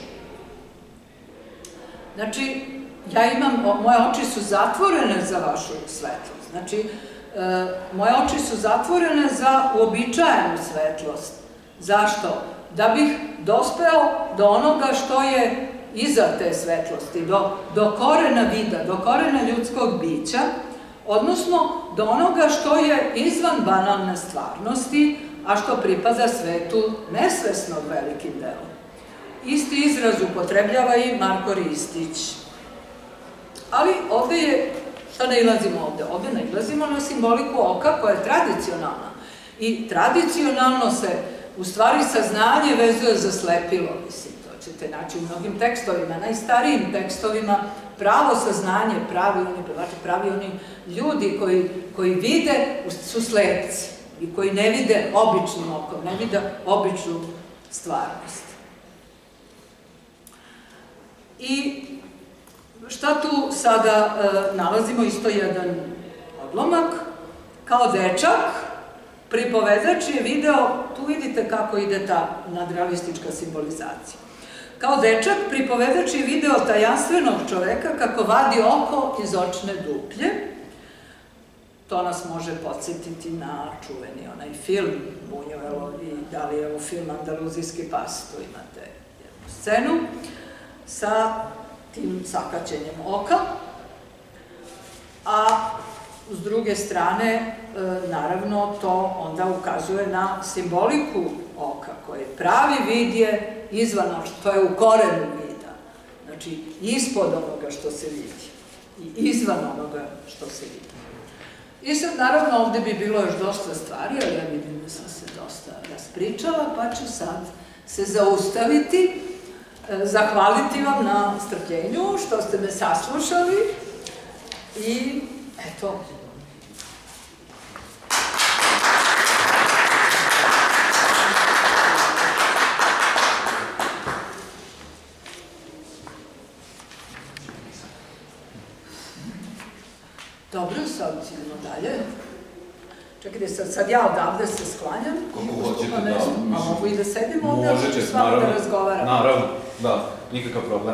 Znači, ja imam, moje oči su zatvorene za vašu svetlost. Znači, moje oči su zatvorene za uobičajenu svetlost. Zašto? Da bih dospeo do onoga što je iza te svetlosti, do korena vida, do korena ljudskog bića, odnosno do onoga što je izvan banalne stvarnosti, a što pripada svetu nesvesnog velikim delom. Isti izraz upotrebljava i Marko Ristić. Ali ovde je, šta nailazimo ovde? Ovde nailazimo na simboliku oka koja je tradicionalna. I tradicionalno se, u stvari, saznanje vezuje za slepilo, mislim, to ćete naći u mnogim tekstovima, najstarijim tekstovima, pravo saznanje, pravi oni, pravi oni ljudi koji vide su slepci i koji ne vide običnim okom, ne vide običnu stvarnost. I šta tu sada nalazimo? Isto jedan odlomak. Kao dečak, pripovedač je video, tu vidite kako ide ta nadrealistička simbolizacija. Kao dečak, pripovedač je video tajanstvenog čoveka kako vadi oko iz očne duplje. To nas može podsjetiti na čuveni onaj film Buñuelov i Dalijev film Andaluzijski pas. Tu imate jednu scenu sa tim sakaćenjem oka. A s druge strane, naravno, to onda ukazuje na simboliku oka, koji pravi vid je izvan, to je u korenu vida. Znači, ispod onoga što se vidi i izvan onoga što se vidi. I sad, naravno, ovde bi bilo još dosta stvari, ali ja vidim da sam se dosta raspričala, pa ću sad se zaustaviti, zahvaliti vam na strpljenju, što ste me saslušali i eto. Dobro, sad idemo dalje. Čekajte, sad ja odavde se sklanjam. Kako hoćete, da. A mogu i da sedim ovde, ali ću s vama da razgovaram. Naravno, da, nikakav problem.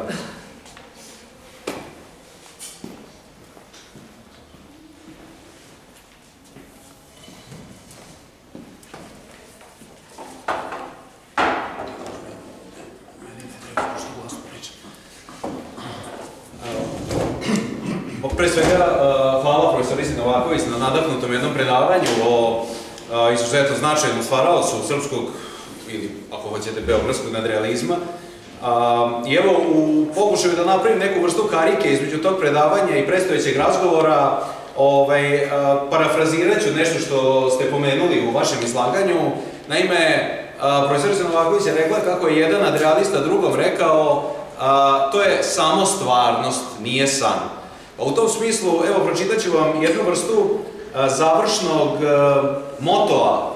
Pre svega, hvala profesorici Novaković na nadahnutom jednom predavanju o izuzetno značajnom stvaralacu srpskog, ili ako hoćete, beogradskog nadrealizma. I evo, u pokušaju da napravim neku vrstu karike između tog predavanja i predstojećeg razgovora, parafrazirat ću nešto što ste pomenuli u vašem izlaganju. Naime, profesorica Novaković je rekla kako je jedan nadrealista drugom rekao to je samo stvarnost, nije san. U tom smislu, evo, pročitat ću vam jednu vrstu završnog motoa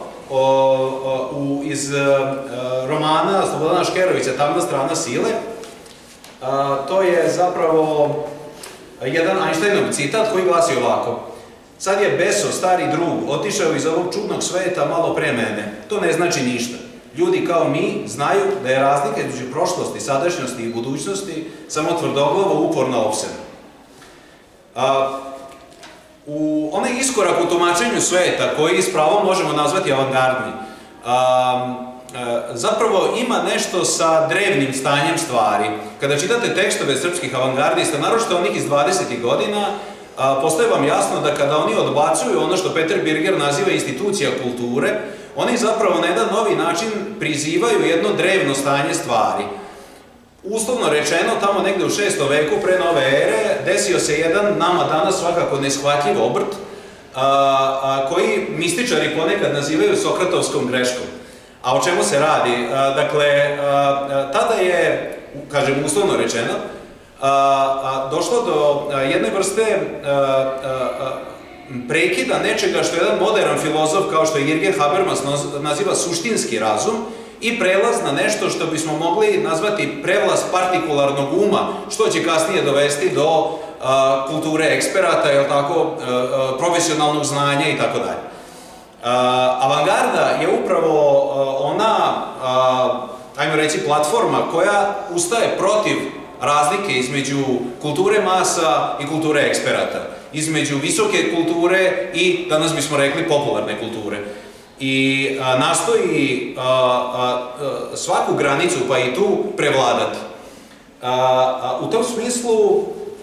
iz romana Slobodana Škerovića Tamna strana sile. To je zapravo jedan Einsteinov citat koji glasi ovako: sad je Beso, stari drug, otišao iz ovog čudnog sveta malo pre mene. To ne znači ništa. Ljudi kao mi znaju da je razlika između prošlosti, sadašnjosti i budućnosti samo tvrdoglavo uporna opsena. U onaj iskorak u tumačenju sveta, koji s pravom možemo nazvati avangardni, zapravo ima nešto sa drevnim stanjem stvari. Kada čitate tekstove srpskih avangardista, naročito onih iz dvadesetih godina, postaje vam jasno da kada oni odbacuju ono što Peter Birger naziva institucija kulture, oni zapravo na jedan novi način prizivaju jedno drevno stanje stvari. Uslovno rečeno, tamo negde u šestom veku pre nove ere desio se jedan nama danas svakako neshvatljiv obrt koji mističari ponekad nazivaju Sokratovskom greškom. A o čemu se radi? Dakle, tada je, kažem uslovno rečeno, došlo do jedne vrste prekida nečega što jedan modern filozof kao što je Jürgen Habermas naziva suštinski razum i prelaz na nešto što bismo mogli nazvati prevlast partikularnog uma, što će kasnije dovesti do kulture eksperata, jel tako, profesionalnog znanja i tako dalje. Avangarda je upravo ona, ajmo reći, platforma koja ustaje protiv razlike između kulture masa i kulture eksperata, između visoke kulture i, danas bismo rekli, popularne kulture. I nastoji svaku granicu, pa i tu, prevladati. U tom smislu,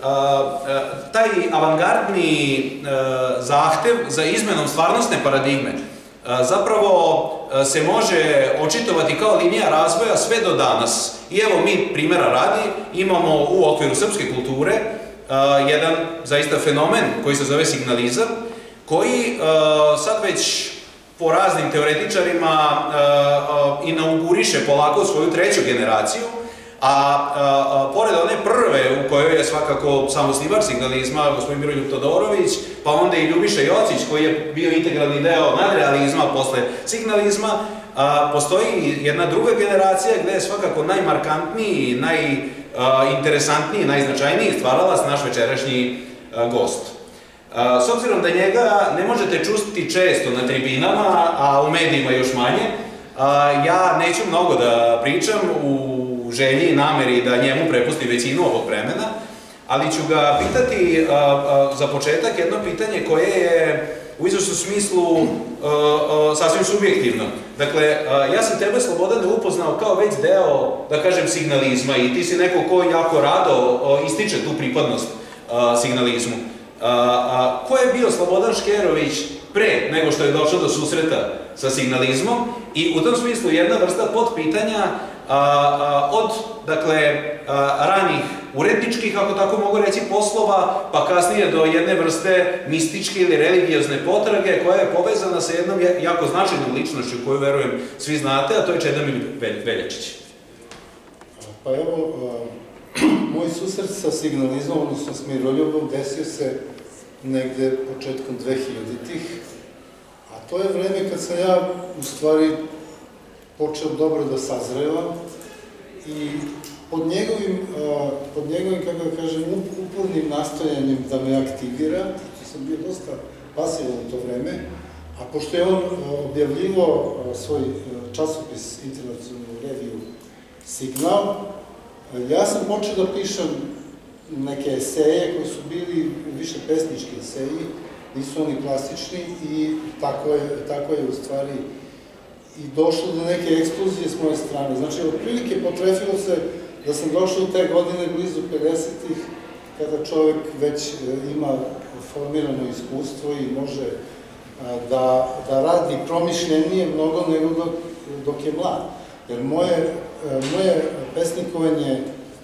taj avangardni zahtev za izmenom stvarnostne paradigme zapravo se može očitovati kao linija razvoja sve do danas. I evo mi, primjera radi, imamo u okviru srpske kulture jedan zaista fenomen koji se zove signalizam, koji sad već po raznim teoretičarima inauguriše polako svoju treću generaciju, a pored one prve u kojoj je svakako samosnivač signalizma, gospodin Miroljub Todorović, pa onda i Ljubiša Jocić koji je bio integralni deo nadrealizma posle signalizma, postoji jedna druga generacija gde je svakako najmarkantniji, najinteresantniji, najznačajniji stvaralac naš večerašnji gost. S obzirom da njega ne možete čuti često na tribinama, a u medijima još manje, ja neću mnogo da pričam u želji i nameri da njemu prepusti većinu ovog vremena, ali ću ga pitati za početak jedno pitanje koje je u izvršnom smislu sasvim subjektivno. Dakle, ja sam tebe, Slobodane, upoznao kao već deo, da kažem, signalizma i ti si neko ko jako rado ističe tu pripadnost signalizmu. Ko je bio Slobodan Škerović pre nego što je došao do susreta sa signalizmom i u tom smislu jedna vrsta podpitanja od, dakle, ranih uredničkih, ako tako mogu reći, poslova, pa kasnije do jedne vrste mističke ili religiozne potrage koja je povezana sa jednom jako značajnom ličnošću koju, verujem, svi znate, a to je Čedomir Veljačić. Pa evo, moj susret sa signalizmom, odnosno s Miroljubom, desio se negde početkom dvehiljaditih, a to je vreme kad sam ja, u stvari, počeo dobro da sazrevam i pod njegovim, pod njegovim, kako da kažem, upornim nastojanjem da me aktivira, što sam bio dosta pasivan u to vreme, a pošto je on objavljivao svoj časopis, internacionalnu reviju Signal, ja sam počeo da pišem neke eseje koji su bili više pesnički eseji, nisu oni klasični i tako je, tako je u stvari i došlo do neke eksplozije s moje strane. Znači, otprilike potrefilo se da sam došao u te godine blizu pedesetih, kada čovek već ima formirano iskustvo i može da, da radi promišljenije mnogo nego dok, dok je mlad. Jer moje, moje pesnikovanje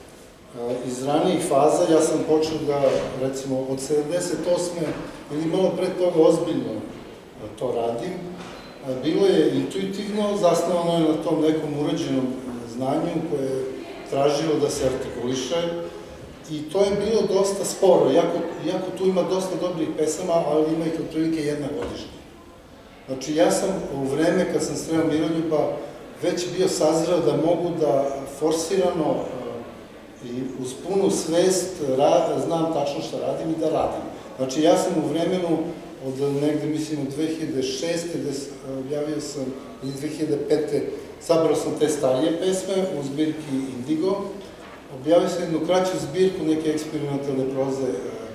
iz ranijih faza, ja sam počeo da, recimo, od sedamdeset osme ili malo pre toga ozbiljno to radim. Bilo je intuitivno, zasnovano je na tom nekom uređenom znanju koje je tražilo da se artikuliše i to je bilo dosta sporo, iako tu ima dosta dobrih pesama, ali ima ih otprilike jedna godišnja. Znači, ja sam u vreme kad sam sreo Miroljuba već bio sazreo da mogu da forsirano i uz punu svest znam tačno šta radim i da radim. Znači, ja sam u vremenu od negde, mislim, od dve hiljade šeste. gde objavio sam, ili dve hiljade pete. sabrao sam te starije pesme u zbirki Indigo. Objavio sam jednu kraću zbirku neke eksperimentalne proze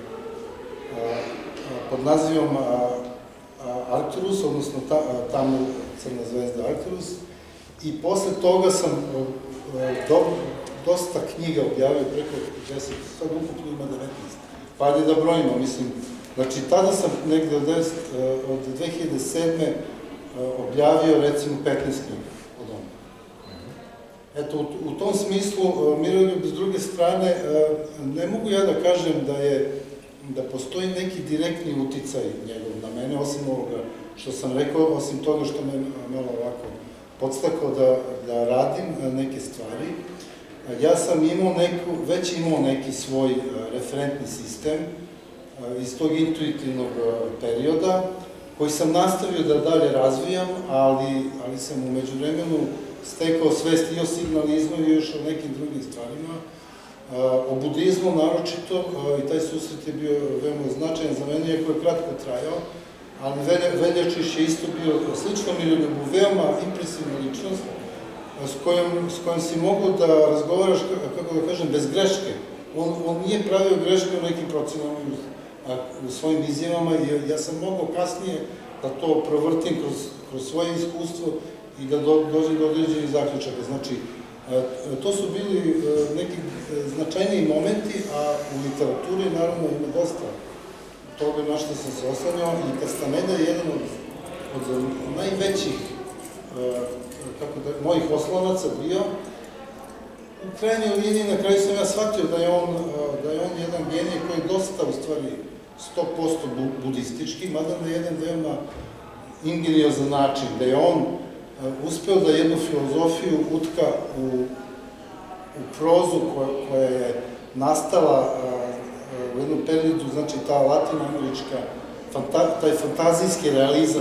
pod nazivom Arcturus, odnosno Tamo crna zvezda Arcturus. I posle toga sam dosta knjiga objavio, preko deset, sad ukupno ima devetnaest Pa ajde da brojimo, mislim, znači tada sam negde od dve hiljade sedme objavio recimo petnaest knjiga od onda. Eto, u tom smislu, Miroljub, s druge strane, ne mogu ja da kažem da je, da postoji neki direktni uticaj njegov na mene, osim ovoga što sam rekao, osim toga što me malo ovako podstakao da radim neke stvari. Ja sam imao neku, već imao neki svoj referentni sistem iz tog intuitivnog perioda, koji sam nastavio da dalje razvijam, ali sam u međuvremenu stekao svest i o signalizmu i još o nekim drugim stvarima. O budizmu naročito, i taj susret je bio veoma značajan za mene, iako je kratko trajao, ali Veljačić je isto bio slično Miroljubu, veoma impresivna ličnost, s kojom si mogu da razgovaraš, kako da kažem, bez greške. On nije pravio greške u nekim procenama u svojim izjavama i ja sam mogao kasnije da to provrtim kroz svoje iskustvo i da dođem do određenih zaključaka. Znači, to su bili neki značajniji momenti, a u literaturi naravno ima dosta toga na što sam se oslanjao i Kastaneda je jedan od najvećih mojih oslonaca bio. U krajnjoj liniji na kraju sam ja shvatio da je on jedan genij koji je dosta, u stvari, sto posto budistički, mada na jedan veoma ingeniozan način, da je on uspeo da jednu filozofiju utka u prozu koja je nastala u jednom periodu, znači ta latinoamerička, taj fantazijski realizam,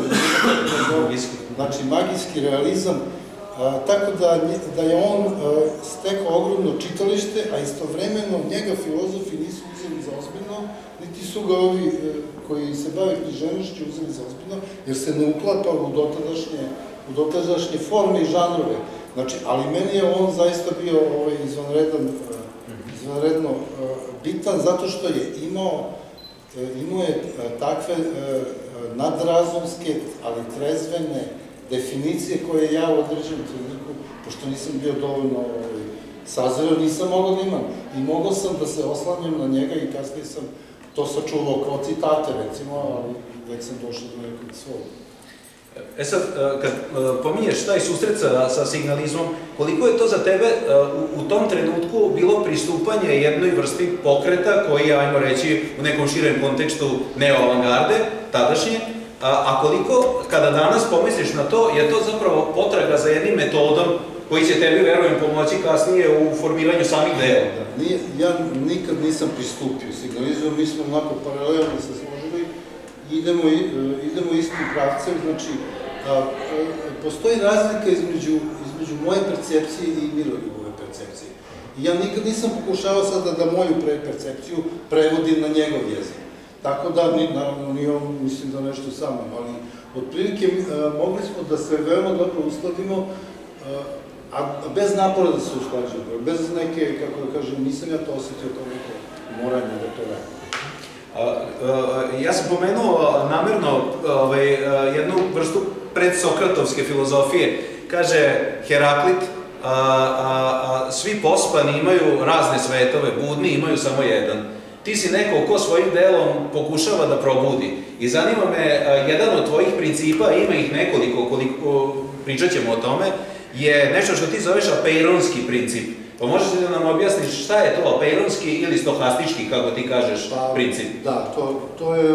znači magijski realizam, tako da je on stekao ogromno čitalište, a istovremeno njega filozofi nisu uzeli za ozbiljno, niti su ga ovi koji se bave književnošću uzeli za ozbiljno, jer se ne uklapa u dotadašnje forme i žanrove. Znači, ali meni je on zaista bio izvanredno bitan, zato što je imao imao je takve nadrazumske, ali trezvene definicije koje ja u određenom trenutku, pošto nisam bio dovoljno sazreo, nisam mogao da imam. I mogao sam da se oslanjam na njega i kasnije sam to sačuvao kao citate, recimo, ali već sam došao do nekog svog. E sad, kad pominješ taj susret sa signalizmom, koliko je to za tebe u tom trenutku bilo pristupanje jednoj vrsti pokreta koji je, ajmo reći, u nekom širem kontekstu neo-avangarde, tadašnje, a koliko, kada danas pomisliš na to, je to zapravo potraga za jednim metodom koji će tebi, verujem, pomoći kasnije u formiranju samih dela? Ja nikad nisam pristupio signalizmu, mi smo onako paralelno se složili, idemo istim pravcem, znači, postoji razlika između moje percepcije i Miroljubove percepcije. I ja nikad nisam pokušao sada da moju percepciju prevodim na njegov jezik. Tako da, naravno, ni on, mislim da nešto samo, ali otprilike mogli smo da se veoma dobro uskladimo, a bez napora da se usklađujemo, bez neke, kako da kažem, nisam ja to osetio kao neko moranje da to radim. Ja sam pomenuo namerno jednu vrstu predsokratovske filozofije. Kaže Heraklit, svi pospani imaju razne svetove, budni imaju samo jedan. Ti si neko ko svojim delom pokušava da probudi. I zanima me, jedan od tvojih principa, ima ih nekoliko, pričat ćemo o tome, je nešto što ti zoveš apeironski princip. Pa možeš li da nam objasniš šta je to apeironski ili stohastički, kako ti kažeš, princip? Da, to je,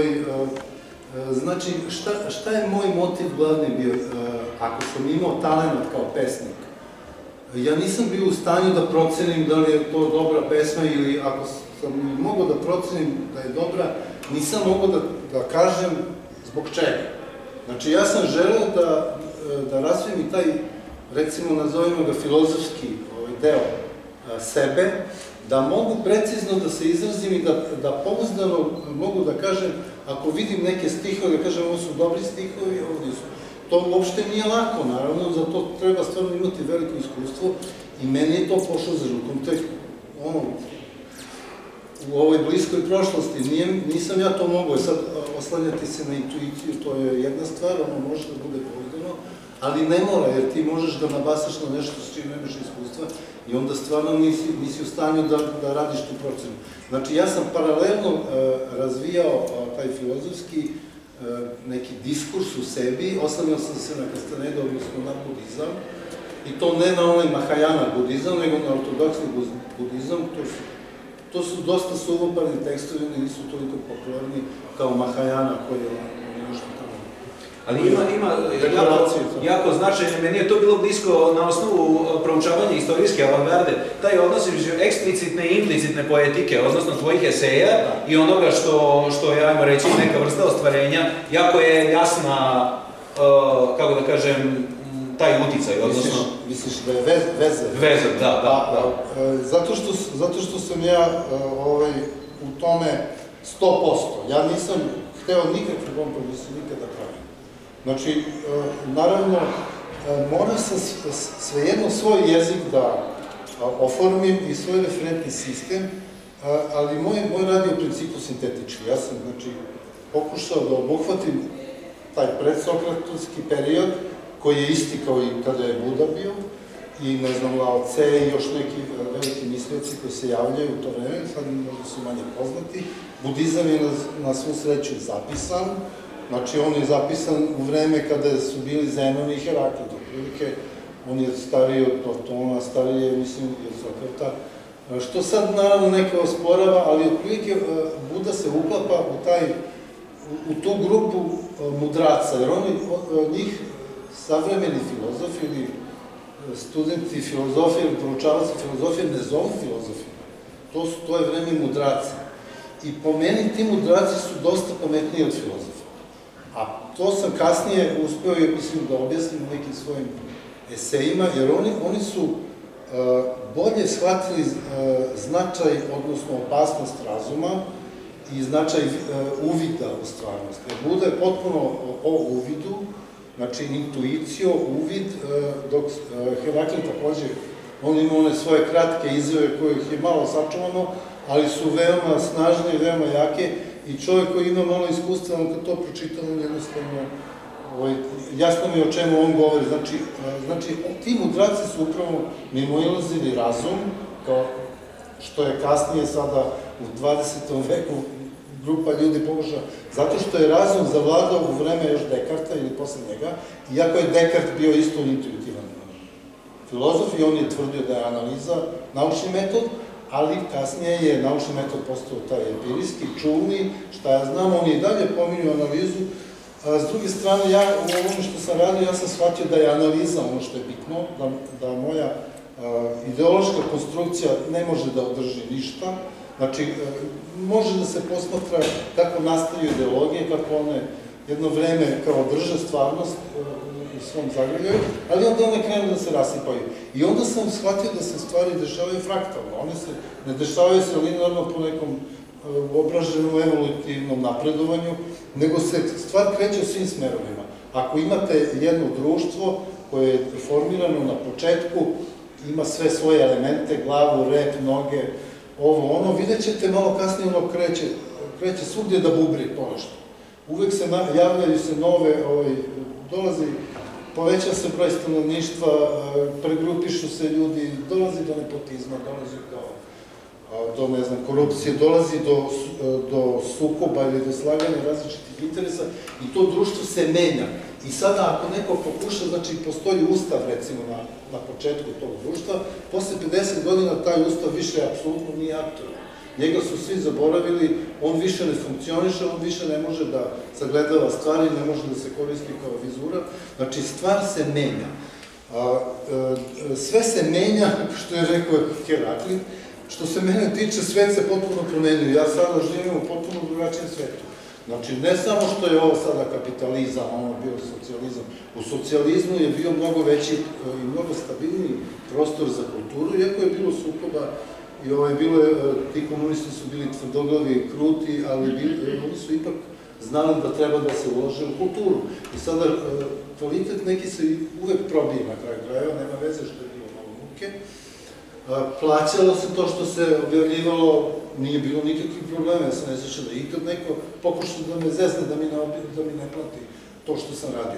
znači, šta je moj motiv glavni bio, ako sam imao talent kao pesnik, ja nisam bio u stanju da procenim da li je to dobra pesma ili ako sam mogao da procenim da je dobra, nisam mogao da kažem zbog čega. Znači, ja sam želeo da razvijem i taj, recimo, nazovimo ga filozofski deo sebe, da mogu precizno da se izrazim i da pouzdano mogu da kažem, ako vidim neke stihove, da kažem ovo su dobri stihovi, ovdje su. To uopšte nije lako, naravno, za to treba stvarno imati veliko iskustvo i meni je to pošlo za rukom. To je ono, u ovoj bliskoj prošlosti, nisam ja to mogao sad oslanjati se na intuiciju, to je jedna stvar, ono može da bude pouzdano, ali ne mora, jer ti možeš da nabasaš na nešto s čim nemaš iskustva i onda stvarno nisi u stanju da radiš tu procenu. Znači, ja sam paralelno razvijao taj filozofski neki diskurs u sebi, oslanjao sam se na Castaneda, odnosno na budizam, i to ne na onaj Mahajana budizam, nego na ortodoksni budizam. To su dosta suvoparni tekstovi, oni nisu toliko popularni kao Mahajana koji je nešto tamo. Ali ima jako značajno, meni je to bilo blisko na osnovu proučavanja istorijske avangarde, taj odnos između eksplicitne i implicitne poetike, odnosno tvojih eseja i onoga što je, ajmo reći, neka vrsta ostvarenja, jako je jasna, kako da kažem, taj uticaj, odnosno... Misliš da je veze? Veze, da, da. Zato što sam ja u tome sto posto. Ja nisam hteo nikakve kompromise nikada praviti. Znači, naravno, moram sam svejedno svoj jezik da oformim i svoj referentni sistem, ali moj rad je u principu sintetički. Ja sam, znači, pokušao da obuhvatim taj predsokratovski period, koji je isti kao i kada je Buda bio, i ne znam, Lao Tse i još neki veliki mislioci koji se javljaju u to vreme, sad možda su manje poznati. Budizam je na svu sreću zapisan, znači on je zapisan u vreme kada su bili Zenon i Heraklit, otprilike, on je stariji od Platona, stariji je, mislim, od Sokrata, što sad naravno neka osporava, ali otprilike Buda se uklapa u taj, u tu grupu mudraca, jer oni, njih, savremeni filozofi ili studenti filozofije ili proučavaci filozofije ne zovu filozofije. To je vreme mudraca. I po meni ti mudraci su dosta pametniji od filozofa. A to sam kasnije uspeo, mislim, da objasnim u nekim svojim esejima, jer oni su bolje shvatili značaj, odnosno opasnost razuma i značaj uvida u stvarnost. Buda je potpuno o uvidu, znači intuicio, uvid, dok Heraklit takođe, on ima one svoje kratke izjave kojih je malo sačuvano, ali su veoma snažne i veoma jake, i čovjek koji ima malo iskustva, on kad to pročita, on jednostavno, jasno mi je o čemu on govori. Znači, ti mudraci su upravo mimoilazili razum, kao što je kasnije sada u dvadesetom veku grupa ljudi pokuša, zato što je razum zavladao u vreme još Dekarta ili posle njega, iako je Dekart bio isto intuitivan filozof i on je tvrdio da je analiza naučni metod, ali kasnije je naučni metod postao taj empirijski, čulni, šta ja znam, on je i dalje pominio analizu. S druge strane, ja u ovome što sam radio, ja sam shvatio da je analiza ono što je bitno, da moja ideološka konstrukcija ne može da održi ništa. Znači, može da se posmatra kako nastaju ideologije, kako one jedno vreme kao drže stvarnost u svom zagrljaju, ali onda one krenu da se rasipaju. I onda sam shvatio da se stvari dešavaju fraktalno. One se ne dešavaju se linearno po nekom uobraženom evolutivnom napredovanju, nego se stvar kreće u svim smerovima. Ako imate jedno društvo koje je formirano na početku, ima sve svoje elemente, glavu, rep, noge, ovo, ono, vidjet ćete malo kasnije ono kreće svugdje da bubri ponešto. Uvek se javljaju se nove, dolazi, poveća se broj stanovništva, pregrupišu se ljudi, dolazi do nepotizma, dolazi do, ne znam, korupcije, dolazi do sukoba ili do slaganja različitih interesa i to društvo se menja. I sada ako neko pokuša, znači postoji ustav recimo na početku tog društva, posle pedeset godina taj ustav više apsolutno nije aktualan. Njega su svi zaboravili, on više ne funkcioniše, on više ne može da sagledava stvari, ne može da se koristi kao vizura. Znači stvar se menja. Sve se menja, što je rekao Heraklit. Što se mene tiče, svet se potpuno promenio. Ja sada živim u potpuno drugačijem svetu. Znači, ne samo što je ovo sada kapitalizam, ono bio socijalizam. U socijalizmu je bio mnogo veći i mnogo stabilniji prostor za kulturu, iako je bilo sukoba i ti komunisti su bili tvrdoglavi i kruti, ali oni su ipak znali da treba da se ulože u kulturu. I sada kvalitet neki se uvek probije na kraju krajeva, nema veze što je bilo malo muke. Plaćalo se to što se objavljivalo, nije bilo nikakvih problema, ja sam ne sjećao da ikad neko pokušao da me zezne, da mi ne plati to što sam radio.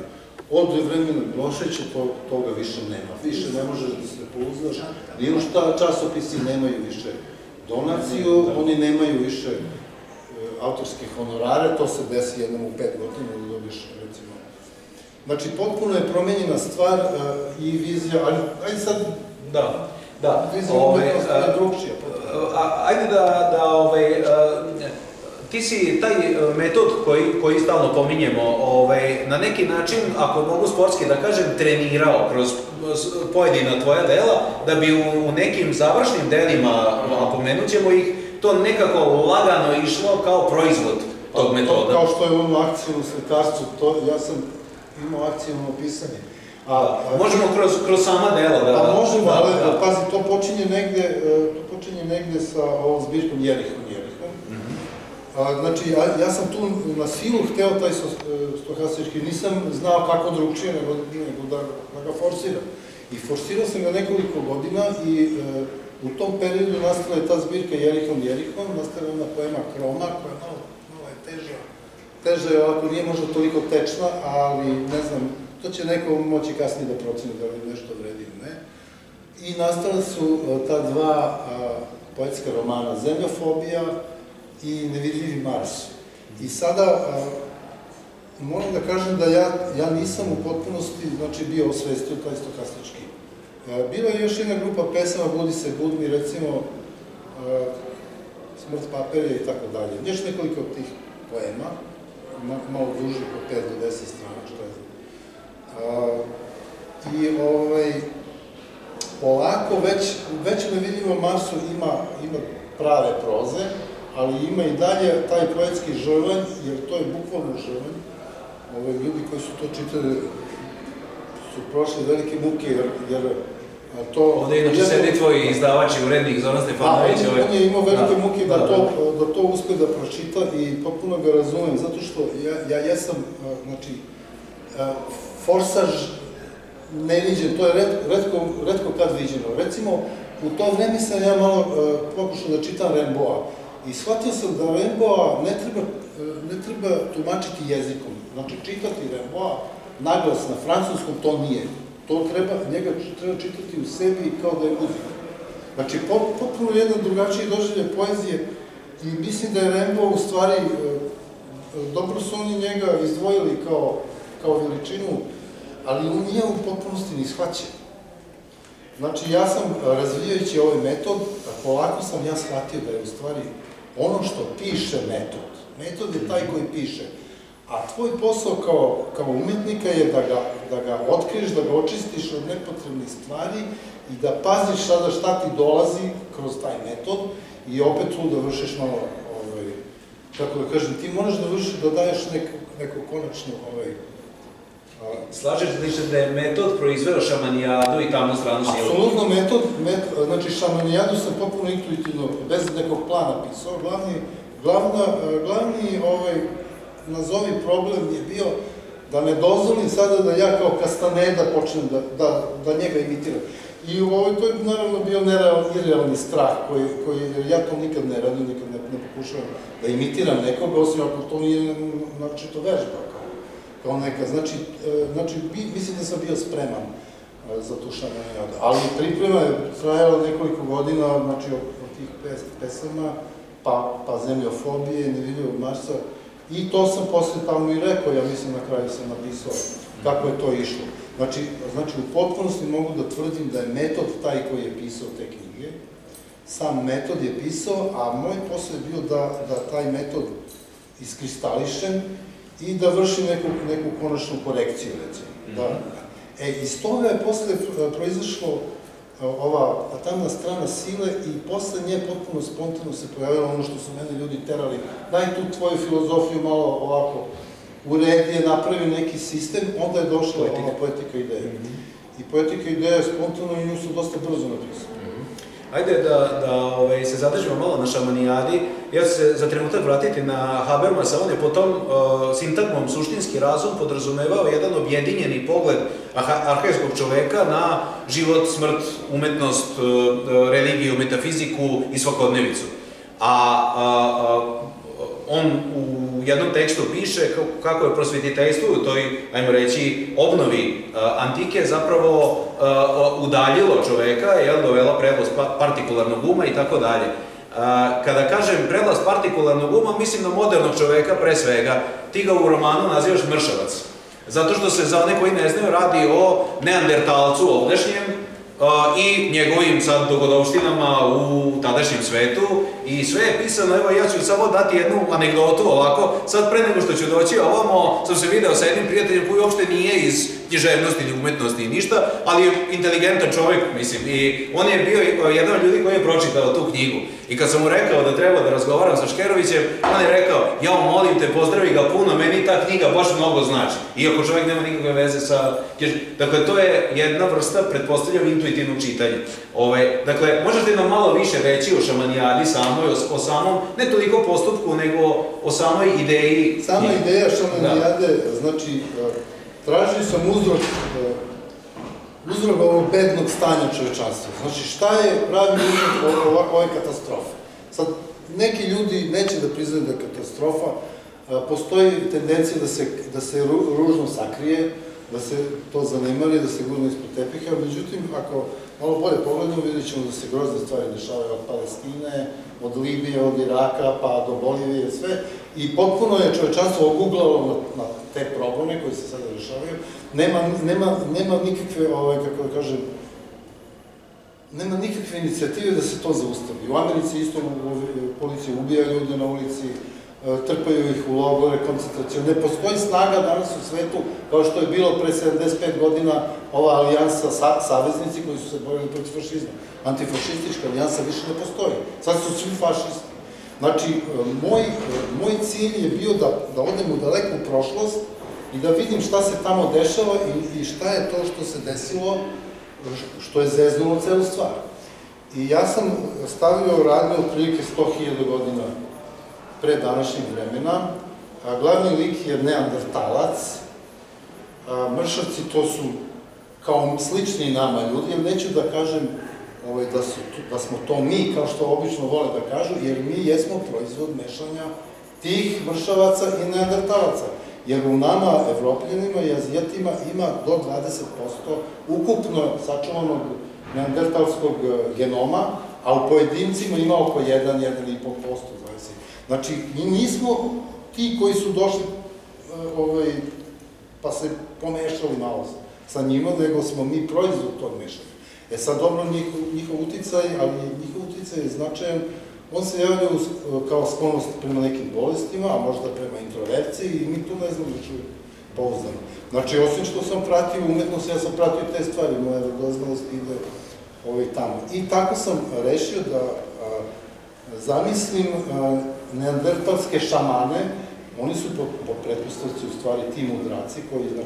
od vremena Miloševića toga više nema. Više ne možeš da se pouzdaš, ni u šta časopisi nemaju više donaciju, oni nemaju više autorske honorare, to se desi jednom u pet godina da dobiš, recimo. Znači, potpuno je promenjena stvar i vizija, ali ajde sad... Da, da. Vizija umetnosti je drugčija. Ajde da... Ti si taj metod koji stalno pominjemo, na neki način, ako mogu sportski da kažem, trenirao kroz pojedina tvoja dela, da bi u nekim završnim delima, a pomenut ćemo ih, to nekako lagano išlo kao proizvod tog metoda. Kao što je ono akcijno slikarstvo, ja sam imao akcijno pisanje. Možemo kroz sama dela da... Pa možemo, ali pazi, to počinje negde, to počinje negde sa ovom zbirkom Jerihom Jerihom. Znači, ja sam tu na silu hteo taj stohastički, nisam znao kako drugčije nego da ga forsiram. I forsirao sam ga nekoliko godina i u tom periodu nastala je ta zbirka Jerihom Jerihom, nastala je ona poema Kroma, koja je malo teža. Teža je ovako, nije možda toliko tečna, ali ne znam, to će neko moći kasnije da proceni da li nešto vredi ili ne. I nastala su ta dva poetska romana, Zemljofobija i Nevidljivi Mars. I sada, moram da kažem da ja nisam u potpunosti, znači, bio osvestio taj stohastički. Bila je još jedna grupa pesama, Budi se budni, recimo, Smrt papirja i tako dalje. Još nekoliko tih poema, malo duže, po pet do deset strana, što je znam. I, ovaj, polako, već u Nevidljivom Marsu ima prave proze, ali ima i dalje taj poetski žrvanj, jer to je bukvalno žrvanj. Ljudi koji su to čitali su prošli velike muke, jer to... Ovde inače sedi tvoj izdavač i urednik Zoran Stefanović. On je imao velike muke da to uspe da pročita i potpuno ga razumem, zato što ja jesam, znači, forsaž neviđen, to je retko kad viđeno. Recimo, u to vreme sam ja malo pokušao da čitam Rimbaud'a i shvatio sam da Rimbaud'a ne treba tumačiti jezikom. Znači, čitati Rimbaud'a naglas na francuskom, to nije. To treba, njega treba čitati u sebi kao da je muzika. Znači, potpuno jedan drugačiji doživljaj poezije i mislim da je Rimbaud u stvari, dobro su oni njega izdvojili kao veličinu, ali on nije u potpunosti ni shvaćen. Znači, ja sam, razvijajući ovaj metod, polako sam ja shvatio da je u stvari ono što piše metod. Metod je taj koji piše. A tvoj posao kao umetnika je da ga otkriješ, da ga očistiš od nepotrebnih stvari i da paziš sada šta ti dolazi kroz taj metod i opet tu da vršiš malo, kako da kažem, ti moraš da vršiš, da daješ neko konačno... Slažeš se da je metod proizveo šamanijadu i tamnu stranu silu? Apsolutno metod, znači šamanijadu sam potpuno intuitivno, bez nekog plana pisao. Glavni, nazovi problem je bio da ne dozvolim sada da ja kao Castaneda počnem da njega imitiram. I to je naravno bio irealni strah, koji ja to nikad ne radim, nikad ne pokušavam da imitiram nekoga, osim ako to nije načito vežba kao neka. Znači, mislim da sam bio spreman za tu šamanijadu. Ali priprema je trajala nekoliko godina, znači od tih pesama, pa Zemljofobije, Nevidljivog Marsa, i to sam posle tamo i rekao, ja mislim na kraju sam napisao kako je to išlo. Znači, u potpunosti mogu da tvrdim da je metod taj koji je pisao te knjige. Sam metod je pisao, a moj posao je bio da taj metod iskristališem i da vrši neku konačnu korekciju, recimo. E, iz toga je posle proizašlo ova tamna strana sile i posle nje potpuno spontano se pojavilo ono što su mene ljudi terali. Daj tu tvoju filozofiju malo ovako uredi, napravi neki sistem, onda je došla ova poetika ideja. I poetika ideja je spontano i nju su dosta brzo napisali. Ajde da se zadržimo malo na šamanijadi. Ja ću se za trenutak vratiti na Habermasa. On je po tom sintagmom suštinski razum podrazumevao jedan objedinjeni pogled arhejskog čoveka na život, smrt, umetnost, religiju, metafiziku i svakodnevicu. A on u jednom tekstu piše kako je prosvetiteljstvo u toj, ajmo reći, obnovi antike zapravo udaljilo čoveka, dovela predlost partikularnog uma i tako dalje. Kada kažem predlast partikularnog uma, mislim na modernog čoveka pre svega. Ti ga u romanu nazivaš mršavac. Zato što se, za one koji ne znaju, radi o neandertalcu ovdašnjem i njegovim sad dogodovštinama u tadašnjem svetu i sve je pisano. Evo, ja ću samo dati jednu anegdotu ovako. Sad, pre nego što ću doći ovamo, sam se video sa jednim prijateljem koji uopšte nije iz književnosti ili umetnosti i ništa, ali je inteligentan čovjek, mislim, i on je bio jedan od ljudi koji je pročitao tu knjigu. I kad sam mu rekao da treba da razgovaram sa Škerovićem, on je rekao, jao, molim te, pozdravi ga puno, meni ta knjiga baš mnogo znači. Iako čovjek nema nikakve veze sa... Dakle, to je jedna vrsta, pretpostavljam, intuitivnog čitanja. Dakle, možete nam malo više reći o šamanijadi samoj, o samom, ne toliko postupku, nego o samoj ideji... Sama ideja šamanijade, znači, tražio sam uzrok uzrok ovog bednog stanja čovečanstva. Znači, šta je pravi uzrok ove katastrofe? Sad, neki ljudi neće da priznaju da je katastrofa, postoji tendencija da se ružno sakrije, da se to zanemari, da se gurne ispod tepiha, međutim, ako malo bolje pogledamo, vidjet ćemo da se grozne stvari dešavaju od Palestine, od Libije, od Iraka, pa do Bolivije, sve, i potpuno je čovečanstvo oguglalo na te probleme koji se sada dešavaju. Nema nikakve, kako da kažem, nema nikakve inicijative da se to zaustavi. U Americi isto policija ubija ljude na ulici, trpaju ih u logore, koncentracije. Ne postoji snaga danas u svetu, kao što je bilo pre sedamdeset pet godina ova alijansa saveznici koji su se borili protiv fašizma. Antifašistička alijansa više ne postoji. Sad su svi fašisti. Znači, moj cilj je bio da odem u daleku prošlost i da vidim šta se tamo dešava i šta je to što se desilo, što je zeznulo celu stvar. I ja sam stavio radnje otprilike sto hiljada godina pre današnjeg vremena. Glavni lik je neandertalac. Mršavci to su kao slični nama ljudi, jer neću da kažem da smo to mi, kao što obično vole da kažu, jer mi jesmo proizvod mešanja tih mršavaca i neandertalaca. Jer u nama, Evropljanima i Azijatima, ima do dvadeset posto ukupno sačuvanog neandertalskog genoma, a u pojedincima ima oko jedan do jedan i po posto. Znači, mi nismo ti koji su došli pa se pomešali malo sa njima, nego smo mi proizvod tog mešanja. E sad, dobro, njihov uticaj, ali njihov uticaj je značajan. On se javlja kao sklonost prema nekim bolestima, a možda prema introverciji, i mi tu ne znamo da čujem pouzdano. Znači, osim što sam pratio umetnost, ja sam pratio te stvari, moja radoznalost ide tamo. I tako sam rešio da zamislim neandertalske šamane. Oni su po pretpostavci u stvari ti mudraci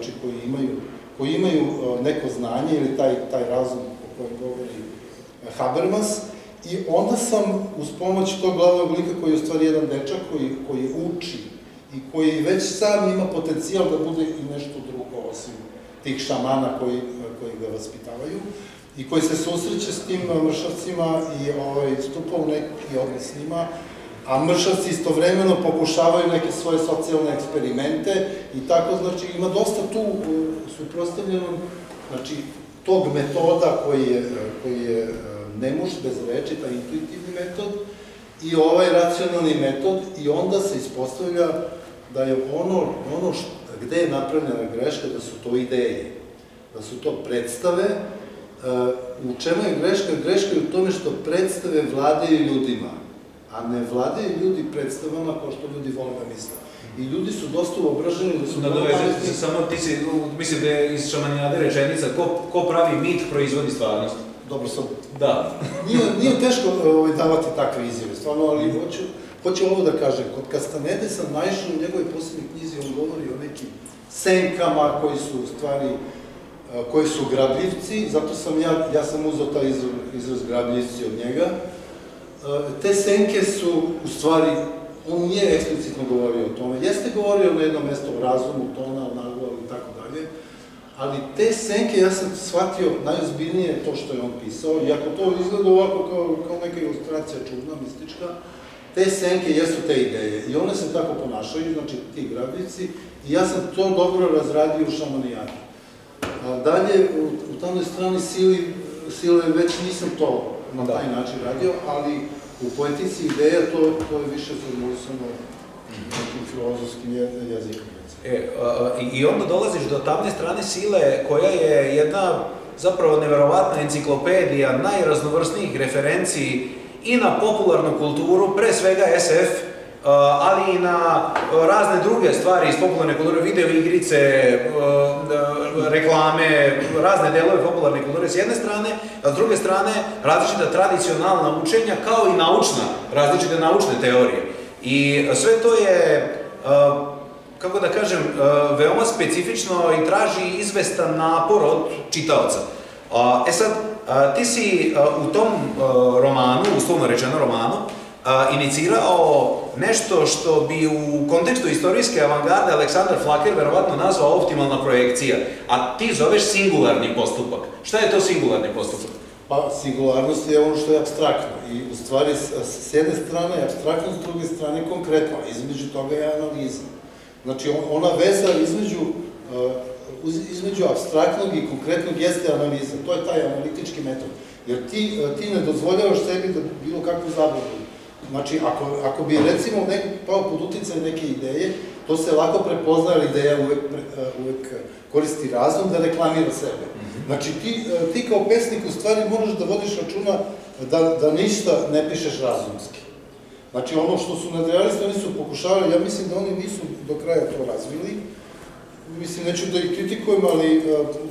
koji imaju neko znanje ili taj razum o kojem govori Habermas. I onda sam, uz pomoć tog glavnog lika koji je u stvari jedan dečak koji uči i koji već sam ima potencijal da bude i nešto drugo osim tih šamana koji ga vaspitavaju i koji se susreće s tim mršavcima i stupa u neki odnos s njima, a mršavci istovremeno pokušavaju neke svoje socijalne eksperimente i tako, znači, ima dosta tu suprotstavljeno, znači, tog metoda koji je nemož bez reči, taj intuitivni metod, i ovaj racionalni metod, i onda se ispostavlja da je ono gde je napravljena greška, da su to ideje, da su to predstave. U čemu je greška? Greška je u tome što predstave vladaju ljudima, a ne vladaju ljudi predstavama kao što ljudi vole da misle. I ljudi su dosta uobraženi da su... Nadovezati se samo, ti si, mislim da je iz šamanijade rečenica, ko pravi mit proizvodi stvarnost. Dobro sam. Da. Nije teško davati takve izjave, stvarno, ali hoću ovo da kažem. Kod Castanede sam naišao u njegovoj poslednjoj knjizi, on govori o nekim senkama koji su u stvari, koji su grabljivci, zato sam ja, ja sam uzeo taj izraz grabljivci od njega. Te senke su, u stvari, on nije eksplicitno govorio o tome. Jeste govorio na jednom mestu o razumu, tona, o naglavu i tako dalje, ali te senke, ja sam shvatio najozbiljnije to što je on pisao, i ako to izgleda ovako kao neka ilustracija čudna, mistička, te senke jesu te ideje i one se tako ponašaju, znači ti grafici, i ja sam to dobro razradio u Šamanijadu. Dalje, u tamnoj strani sile već nisam to na taj način radio, ali u poetici ideja to je više formulisano nekim filozofskim jezikom. I onda dolaziš do tamne strane sile, koja je jedna zapravo neverovatna enciklopedija najraznovrsnijih referenciji i na popularnu kulturu, pre svega es ef, ali i na razne druge stvari iz popularne kulture, video igrice, reklame, razne delove popularne kulture s jedne strane, a s druge strane različita tradicionalna učenja, kao i naučna, različite naučne teorije. I sve to je, kako da kažem, veoma specifično i traži izvestan napor od čitaoca. E sad, ti si u tom romanu, uslovno rečeno romanu, inicirao nešto što bi u kontekstu istorijske avangarde Aleksandar Flaker verovatno nazvao optimalna projekcija, a ti zoveš singularni postupak. Šta je to singularni postupak? Pa, singularnost je ono što je apstraktno i u stvari s jedne strane je apstraktno, s druge strane konkretno, između toga je analiza. Znači, ona veza između apstraktnog i konkretnog jeste analiza, to je taj analitički metod, jer ti ne dozvoljavaš sebi da bilo kakvu zabavu. Znači, ako bi, recimo, pao pod uticaj neke ideje, to se lako prepozna, jer ideja uvek koristi razum da reklamira sebe. Znači, ti kao pesnik u stvari moraš da vodiš računa da ništa ne pišeš razumski. Znači, ono što su nadrealisti, oni su pokušavali, ja mislim da oni nisu do kraja to razvili, mislim, neću da ih kritikujem, ali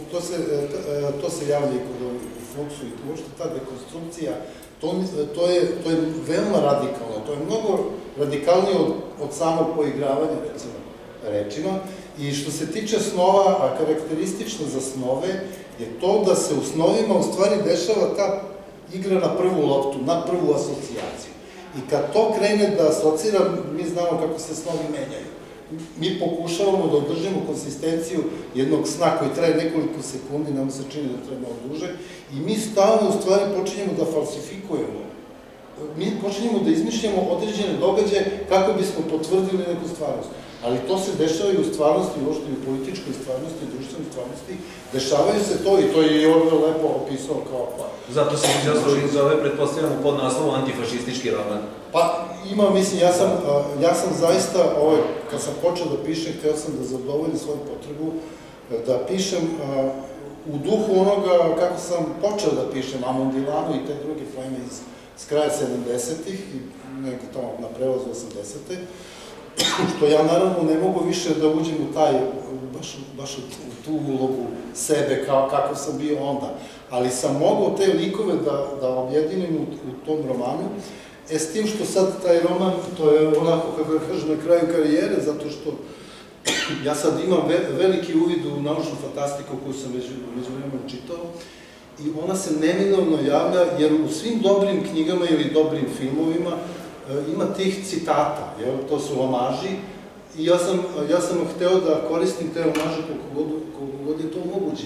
to se javlja i kod ovih u Fluxu i uopšte ta dekonstrukcija, to je veoma radikalno, to je mnogo radikalnije od samog poigravanja, recimo, rečima. I što se tiče snova, a karakteristično za snove, je to da se u snovima u stvari dešava ta igra na prvu loptu, na prvu asocijaciju. I kad to krene da asocira, mi znamo kako se snovi menjaju. Mi pokušavamo da održimo konsistenciju jednog sna koji traje nekoliko sekundi, nam se čini da treba duže, i mi stalno u stvari počinjemo da falsifikujemo. Mi počinjemo da izmišljamo određene događaje kako bismo potvrdili neku stvarnost. Ali to se dešava i u stvarnosti, uopšte i u političkoj stvarnosti, i društvenoj stvarnosti. Dešavaju se to i to je i Orwell lepo opisao kao... Zato se mi zove, pretpostavljamo, pod naslovom antifašistički roman. Pa ima, mislim, ja sam zaista, kad sam počeo da pišem, hteo sam da zadovoljim svoju potrebu, da pišem u duhu onoga kako sam počeo da pišem Amondilanu i te druge poeme iz kraja sedamdesetih i nekako tamo na prevozu osamdesete, što ja naravno ne mogu više da uđem u taj, baš u tu ulogu sebe kakav sam bio onda, ali sam mogao te likove da objedinim u tom romanu, e s tim što sad taj roman, to je onako, kako da kažem, na kraju karijere, zato što ja sad imam veliki uvid u naučnu fantastiku koju sam među vremenom čitao i ona se neminovno javlja, jer u svim dobrim knjigama ili dobrim filmovima ima tih citata, to su omaži, i ja sam hteo da koristim te omaže koliko god je to moguće.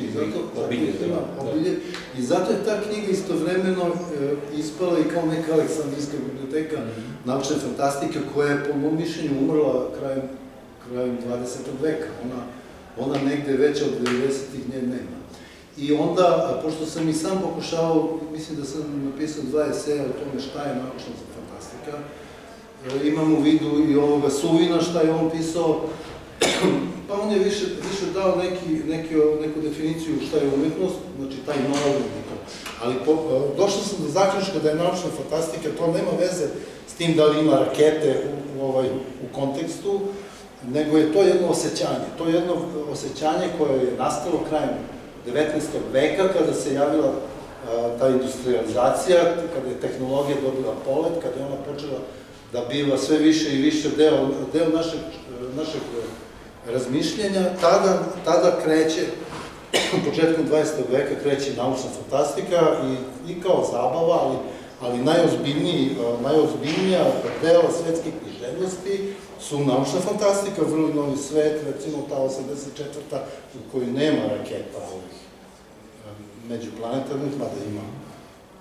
I zato je ta knjiga istovremeno ispala i kao neka Aleksandrijska biblioteka naučne fantastike, koja je po mom mišljenju umrla krajem dvadesetog veka. Ona negde već od devedesetih nje nema. I onda, pošto sam i sam pokušao, mislim da sam napisao dva eseja o tome šta je naučna fantastika, imam u vidu i ovoga Suvina šta je on pisao, pa on je više dao neku definiciju šta je umetnost, znači taj novi, ali došao sam do zaključka da je naučna fantastika, to nema veze s tim da li ima rakete u kontekstu, nego je to jedno osjećanje. To je jedno osjećanje koje je nastalo krajem devetnaestog veka, kada se javila ta industrializacija, kada je tehnologija dobila polet, kada je ona počela da biva sve više i više deo našeg razmišljenja, tada kreće, početkom dvadesetog veka kreće naučna fantastika i kao zabava, ali najozbiljnija deo svetske književnosti su naučna fantastika, Vrli novi svet, recimo ta osamdeset četvrta u kojoj nema raketa ovih međuplanetarnih, mada ima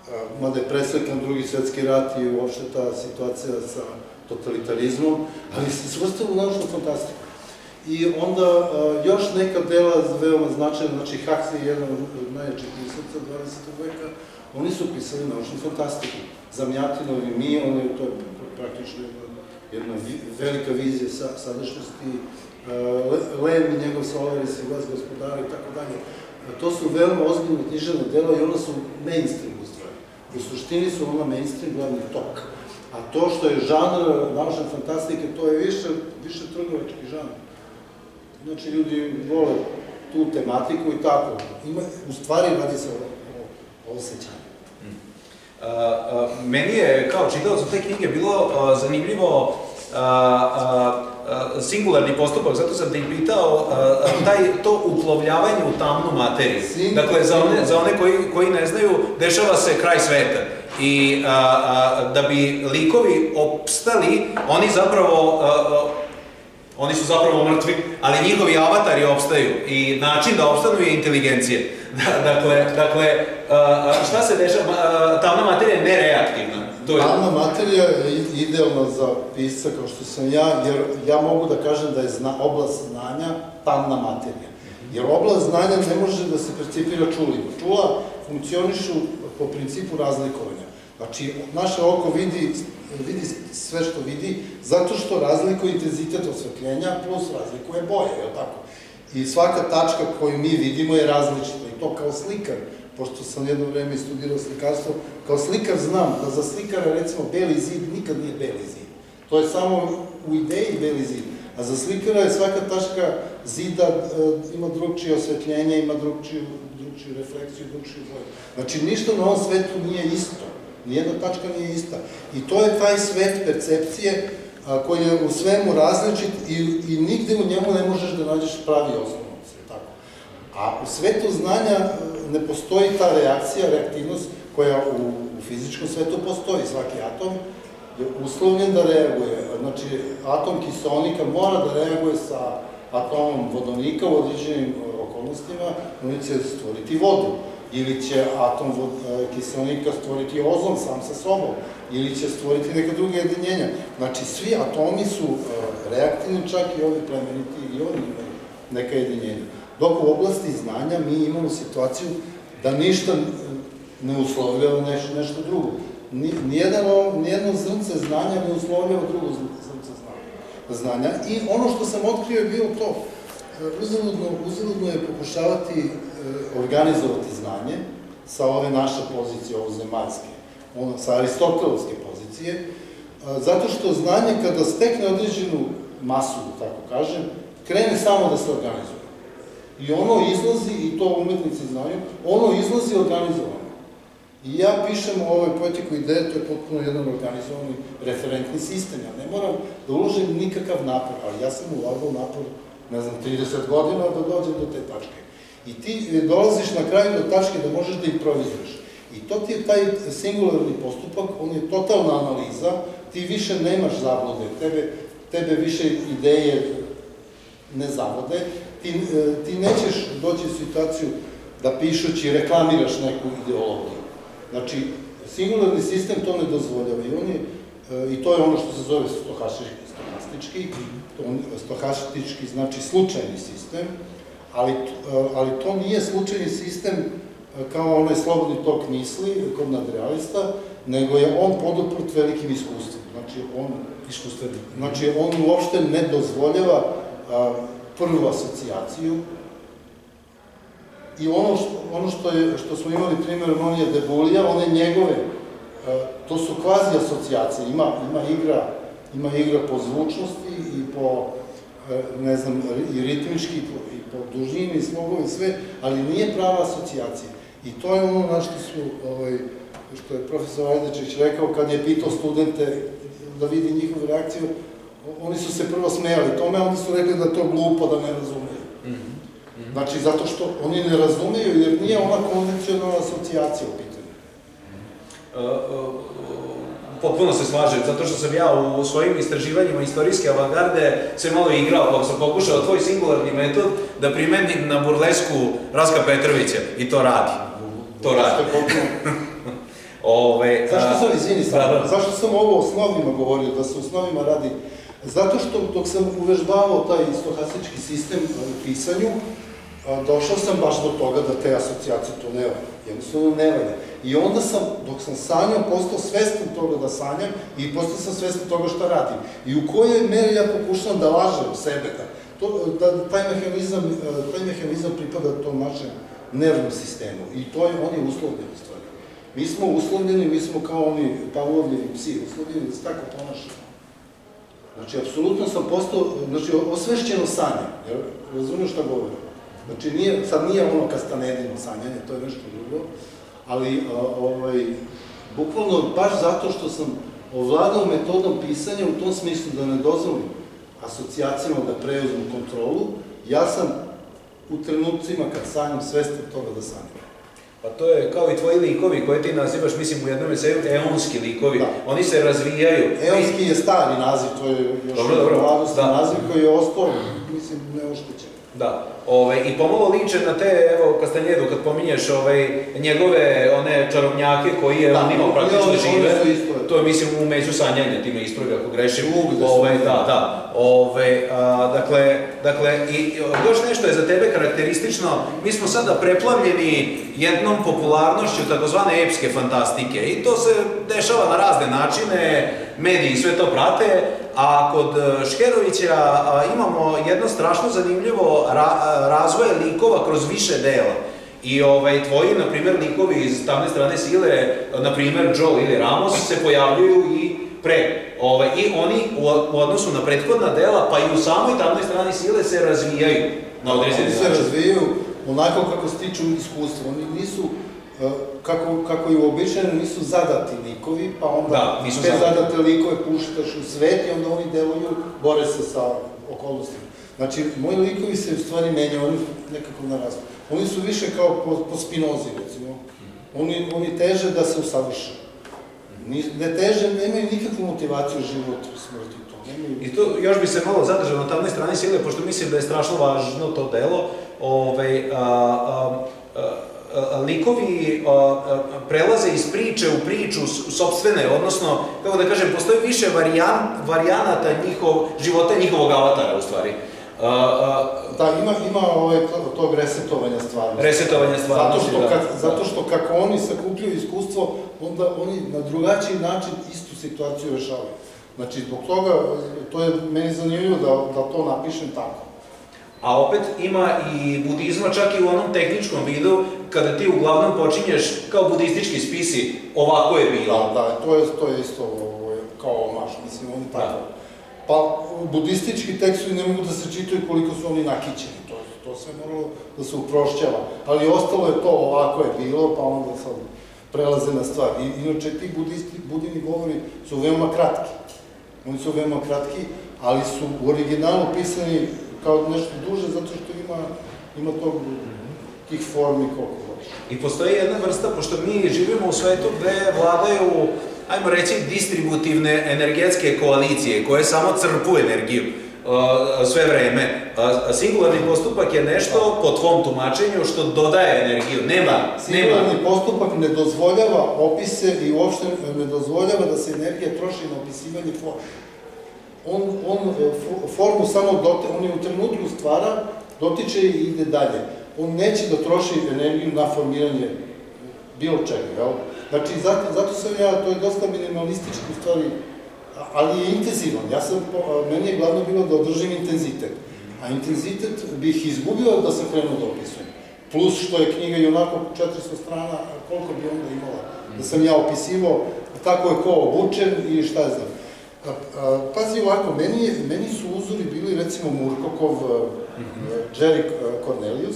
mada je preslekan drugi svetski rat i uopšte ta situacija sa totalitarizmom, ali se svrstava u naučnu fantastiku. I onda još neka dela veoma značajna, znači Huxley je jedan od najjačih pisaca dvadesetog veka, oni su pisali naučnu fantastiku. Zamjatinovi mi, to je praktično jedna velika vizija sadašnjosti, Lem i njegov Solaris i Vlast gospodara i tako dalje. To su veoma ozbiljne književne dela i ona su mainstream u stvari. U suštini su ona mainstream glavni tok. A to što je žanr naučne fantastike, to je više trgovački žanr. Znači, ljudi vole tu tematiku i tako. U stvari radi se o osjećanju. Meni je, kao čitalac te knjige, bilo zanimljivo singularni postupak, zato sam te i pitao, to uplovljavanje u tamnu materiju. Dakle, za one koji ne znaju, dešava se kraj sveta. I da bi likovi opstali, oni zapravo Oni su zapravo mrtvi, ali njihovi avatari opstaju i način da opstanu je inteligencije. Dakle, šta se dešava? Tamna materija je nereaktivna. Tamna materija je idealna za pisca kao što sam ja, jer ja mogu da kažem da je oblast znanja tamna materija. Jer oblast znanja ne može da se percipira čulima. Čula funkcionišu po principu razlikovanja. Znači, naše oko vidi vidi sve što vidi, zato što razlikuje intenzitet osvetljenja plus razlikuje boje, je li tako? I svaka tačka koju mi vidimo je različita i to kao slikar, pošto sam jedno vreme studirao slikarstvo, kao slikar znam da za slikara, recimo, beli zid nikad nije beli zid. To je samo u ideji beli zid, a za slikara je svaka tačka zida ima drugčije osvetljenje, ima drugčiju refleksiju, drugčiju boju. Znači, ništa na ovom svetu nije isto. Nijedna tačka nije ista. I to je taj svet percepcije koji je u svemu različit i nigde u njemu ne možeš da nađeš pravi osnovac. A u svetu znanja ne postoji ta reakcija, reaktivnost koja u fizičkom svetu postoji. Svaki atom je uslovljen da reaguje. Znači, atom kiseonika mora da reaguje sa atomom vodonika u određenim okolnostima, oni će stvoriti vodu. Ili će atom kiseonika stvoriti ozon sam sa sobom, ili će stvoriti neka druga jedinjenja. Znači, svi atomi su reaktivni, čak i ovi plemeniti, i oni imaju neka jedinjenja. Dok u oblasti znanja mi imamo situaciju da ništa ne uslovljava nešto drugo. Nijedno zrnce znanja ne uslovljava drugo zrnce znanja. I ono što sam otkrio je bilo to, uzaludno je pokušavati organizovati znanje sa ove naše pozicije, ovo zemaljske, sa aristotelovske pozicije, zato što znanje kada stekne određenu masu, tako kažem, krene samo da se organizuje. I ono izlazi, i to umetnici znaju, ono izlazi organizovano. I ja pišem o ovoj poetiku ideje, to je potpuno jedan organizovani referentni sistem. Ja ne moram da uložim nikakav napor, ali ja sam ulagao napor, ne znam, trideset godina da dođem do te tačke. I ti dolaziš na kraju do tačke da možeš da improvizuješ. I to ti je taj singularni postupak, on je totalna analiza, ti više nemaš zablude, tebe više ideje ne zavode, ti nećeš doći u situaciju da pišući reklamiraš neku ideologiju. Znači, singularni sistem to ne dozvoljava i to je ono što se zove stohastički, stohastički znači slučajni sistem, ali to nije slučajni sistem kao onaj slobodni tok misli kod nadrealista, nego je on poduprt velikim iskustvom. Znači, on uopšte ne dozvoljava prvu asocijaciju i ono što smo imali primjer Monija Debulija, one njegove, to su kvazi asocijacije, ima igra po zvučnosti i po, ne znam, i ritmički, i po dužini, i slogovi, sve, ali nije prava asocijacija. I to je ono na što su, što je profesor Ajdečić rekao, kad je pitao studente da vidi njihovu reakciju, oni su se prvo smejali tome, a oni su rekli da je to glupo, da ne razumeju. Znači, zato što oni ne razumeju, jer nije ona konvencionalna asocijacija u pitanju. Potpuno se slažem, zato što sam ja u svojim istraživanjima istorijske avangarde se malo igrao, pa sam pokušao tvoj singularni metod da primenim na burlesku Raska Petrovića i to radi. To radi. Zašto sam, izvini sam, zašto sam ovo o snovima govorio, da se o snovima radi? Zato što dok sam uvežbavao taj stohastički sistem u pisanju, došao sam baš do toga da te asocijacije to ne valja, jednostavno ne valja. I onda sam, dok sam sanjao, postao svestan toga da sanjam i postao sam svestan toga šta radim. I u kojoj meri ja pokušavam da lažem sebe, da taj mehanizam pripada tom našem nervnom sistemu. I to je, on je uslovljen u stvari. Mi smo uslovljeni, mi smo kao oni Pavlovljevi psi, uslovljeni da se tako ponašamo. Znači, apsolutno sam postao, znači, osvešćeno sanjam, jer razumiješ šta govorim? Znači, sad nije ono kastanedino sanjanje, to je nešto drugo, ali, bukvalno, baš zato što sam ovladao metodom pisanja u tom smislu da ne dozvolim asocijacijama da preuzmu kontrolu, ja sam u trenucima kad sanjam svestan toga da sanjam. Pa to je kao i tvoji likovi koje ti nazivaš, mislim, u jednom eseju, eonski likovi. Oni se razvijaju. Eonski je stari naziv, to je još mladosti naziv koji je ostao, mislim, neoštećen. Da, i pomalo liče na te, evo, Kastanjedu, kad pominješ njegove, one čarobnjake koji on imao praktično žive, to je, mislim, u među sanjanja, ti me ispravi ako grešim. Da, da. Dakle, i još nešto je za tebe karakteristično, mi smo sada preplavljeni jednom popularnošću takozvane epske fantastike i to se dešava na razne načine, mediji sve to prate, a kod Škerovića imamo jedno strašno zanimljivo razvoje likova kroz više dela. I tvoji, na primjer, likovi iz Tamne strane sile, na primjer Joe ili Ramos, se pojavljuju i pre. I oni u odnosu na prethodna dela, pa i u samoj Tamnoj strani sile se razvijaju na određeni način. Oni se razvijaju onako kako stiču iskustvo. Oni nisu, kako i uobičajeno, nisu zadati likovi, pa onda te zadate likove puštaš u svet i onda oni deluju, bore se sa okolnostima. Znači, moji likovi se u stvari menjaju, oni nekako narastu. Oni su više kao po Spinozi, recimo. Oni teže da se usavrše. Ne teže, nemaju nikakvu motivaciju u životu, smrti to. I tu još bi se malo zadržao na Tamnoj strani sile, pošto mislim da je strašno važno to delo. Likovi prelaze iz priče u priču sopstvene, odnosno, kako da kažem, postoji više varijanata života njihovog avatara, u stvari. Da, ima tog resetovanja stvarnosti. Resetovanja stvarnosti, da. Zato što kako oni sakupljaju iskustvo, onda oni na drugačiji način istu situaciju rešavaju. Znači, zbog toga, to je meni zanimljivo da to napišem tako. A opet ima i budizma čak i u onom tehničkom vidu, kada ti uglavnom počinješ kao budistički spisi, ovako je bilo. Da, da, to je isto kao omaž, mislim, oni tako. Pa, budistički tekstovi ne mogu da se čitaju koliko su oni nakićeni, to sve moralo da se uprošćava. Ali ostalo je to, ovako je bilo, pa onda sad prelaze na stvar. Inače, ti budini govori su veoma kratki. Oni su veoma kratki, ali su u originalu pisani kao nešto duže, zato što ima tih formi koliko hoće. I postoji jedna vrsta, pošto mi živimo u svetu gde vladaju, ajmo reći, distributivne energetske koalicije, koje samo crpu energiju sve vreme. Singularni postupak je nešto, po tvom tumačenju, što dodaje energiju. Nema. Singularni postupak ne dozvoljava opise i uopšte ne dozvoljava da se energija troši na opisivanje forme. On formu samo dotiče, on je u trenutku stvara, dotiče i ide dalje. On neće da troši energiju na formiranje bilo čega, jel? Znači, zato sam ja, to je dosta minimalistički u stvari, ali je intenzivan. Ja sam, meni je glavno bilo da održim intenzitet. A intenzitet bih izgubio da sam krenuo da opisujem. Plus što je knjiga i onako četiristo strana, koliko bi onda imala. Da sam ja opisivao tako je ko obučen i šta je znam. Pazi ovako, meni su uzori bili recimo Murkokov, Jerry Cornelius,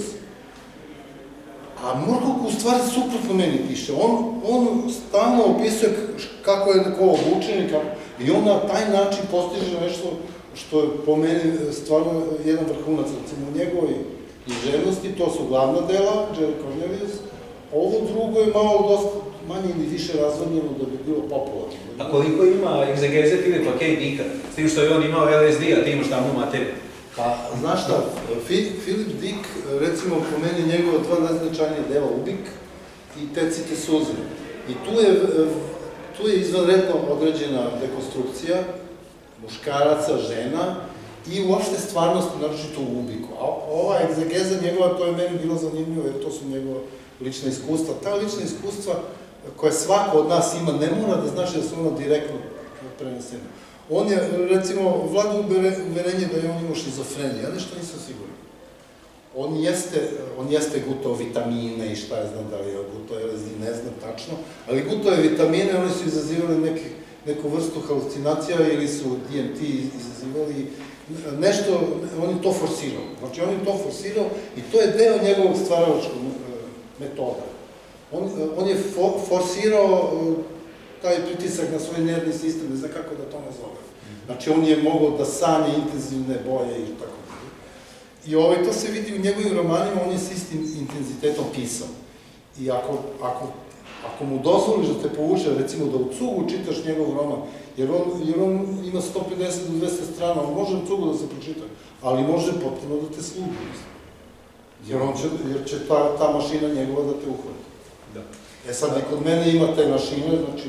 a Murkok u stvari suprotno meni piše. On stalno opisuje kako je neko obučen i on na taj način postiže nešto što je po meni stvarno jedan vrhunac. Recimo u njegovoj književnosti, to su glavna dela, Jerry Cornelius, ovo drugo je malo dosta manje ili više razvodnjeno da bi bilo popularno. A koliko ima egzegeze Filipa K. Dicka? S tim što je on imao L S D, a ti imaš tamnu materiju. Pa, znaš šta, Filip Dick, recimo po meni njegova dva najznačajnija dela Ubik i Tecite suze. I tu je, tu je izvanredno određena dekonstrukcija muškaraca, žena i uopšte stvarnost, naročito u ubiku. A ova egzegeza njegova, to je meni bilo zanimljivo, jer to su njegova lična iskustva. Ta lična iskustva koje svako od nas ima, ne mora da znači da su ona direktno prenesena. On je, recimo, vlada uverenje da je on imao šizofreniju, ja nešto nisam siguran. On jeste, on jeste gutao vitamine i šta je znam da li je gutao L S D, ne znam tačno, ali gutao je vitamine, oni su izazivali neki, neku vrstu halucinacija ili su D M T izazivali nešto, on je to forsirao. Znači, on je to forsirao i to je deo njegovog stvaralačkog metoda. On, on je for, forsirao taj pritisak na svoj nervni sistem, ne znam kako da to nazove. Znači, on je mogao da sanje intenzivne boje i tako. I ovaj, to se vidi u njegovim romanima, on je s istim intenzitetom pisao. I ako, ako, ako mu dozvoliš da te povuče, recimo da u cugu čitaš njegov roman, jer on, jer on ima sto pedeset do dvesta strana, on može u cugu da se pročita, ali može potpuno da te služi. Jer, on će, jer će ta, ta mašina njegova da te uhvati. Da. E sad, kod mene ima te mašine, znači...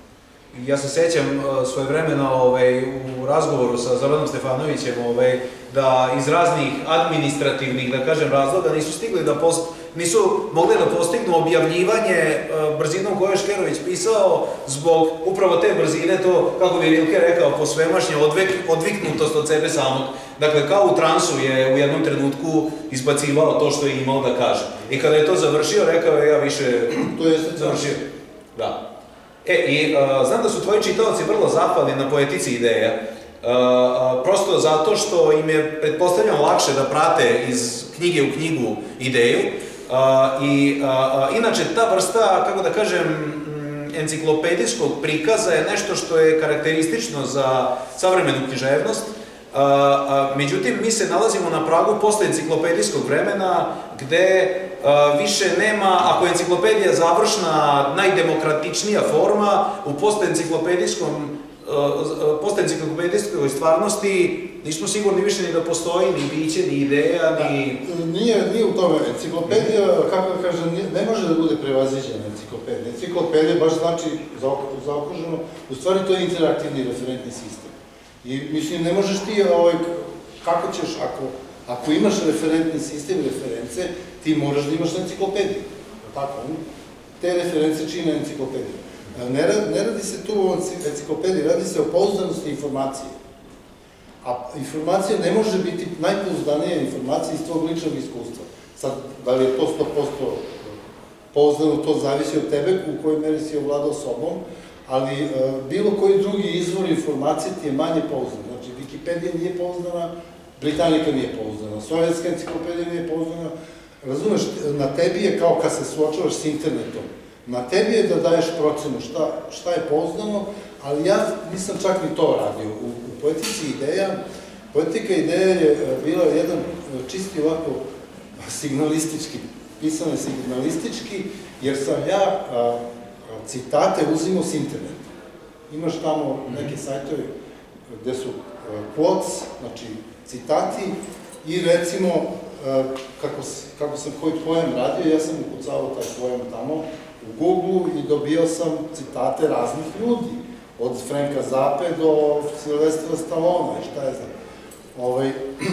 Ja se sećam svojevremeno ovaj, u razgovoru sa Zoranom Stefanovićem ovaj, da iz raznih administrativnih, da kažem, razloga nisu stigli da post, nisu mogli da postignu objavljivanje brzinom koju je Škerović pisao zbog upravo te brzine, to, kako bi Rilke rekao, posvemašnje odvek, odviknutost od sebe samog. Dakle, kao u transu je u jednom trenutku izbacivao to što je imao da kaže. I kada je to završio, rekao je ja više to je završio. Da. E, i uh, znam da su tvoji čitaoci vrlo zahvalni na poetici ideja, uh, uh, prosto zato što im je, pretpostavljam, lakše da prate iz knjige u knjigu ideju. Uh, I uh, inače, ta vrsta, kako da kažem, enciklopedijskog prikaza je nešto što je karakteristično za savremenu književnost. Uh, uh, međutim, mi se nalazimo na pragu postenciklopedijskog vremena, gde uh, više nema, ako je enciklopedija završna, najdemokratičnija forma, u postenciklopedijskom uh, postenciklopedijskoj stvarnosti nismo sigurni više ni da postoji ni biće, ni ideja, ni... Da, nije, nije u tome. Enciklopedija, kako da kažem, ne može da bude prevaziđena enciklopedija. Enciklopedija baš znači zaokruženo, u stvari to je interaktivni referentni sistem. I, mislim, ne možeš ti, ovaj, kako ćeš, ako, ako imaš referentni sistem, reference, ti moraš da imaš enciklopediju. Tako, te reference čine enciklopediju. Ne, ne radi se tu o enciklopediji, radi se o pouzdanosti informacije. A informacija ne može biti najpouzdanija informacija iz tvojeg ličnog iskustva. Sad, da li je to sto posto pouzdano, to zavisi od tebe, u kojoj meri si ovladao sobom, ali e, bilo koji drugi izvor informacije ti je manje pouzdan. Znači, Wikipedia nije pouzdana, Britanika nije pouzdana, sovjetska enciklopedija nije pouzdana. Razumeš, na tebi je kao kad se suočavaš s internetom. Na tebi je da daješ procenu šta, šta je pouzdano, ali ja nisam čak ni to radio. U, u poetici ideja, poetika ideja je bila jedan čisti ovako signalistički, pisano je signalistički, jer sam ja a, citate uzimao s interneta. Imaš tamo neke sajtove gde su quotes, znači citati, i recimo, kako, kako sam koji pojem radio, ja sam ukucavao taj pojem tamo u Google i dobio sam citate raznih ljudi, od Franka Zappe do Silvestra Stallona i šta je znam. Ovaj,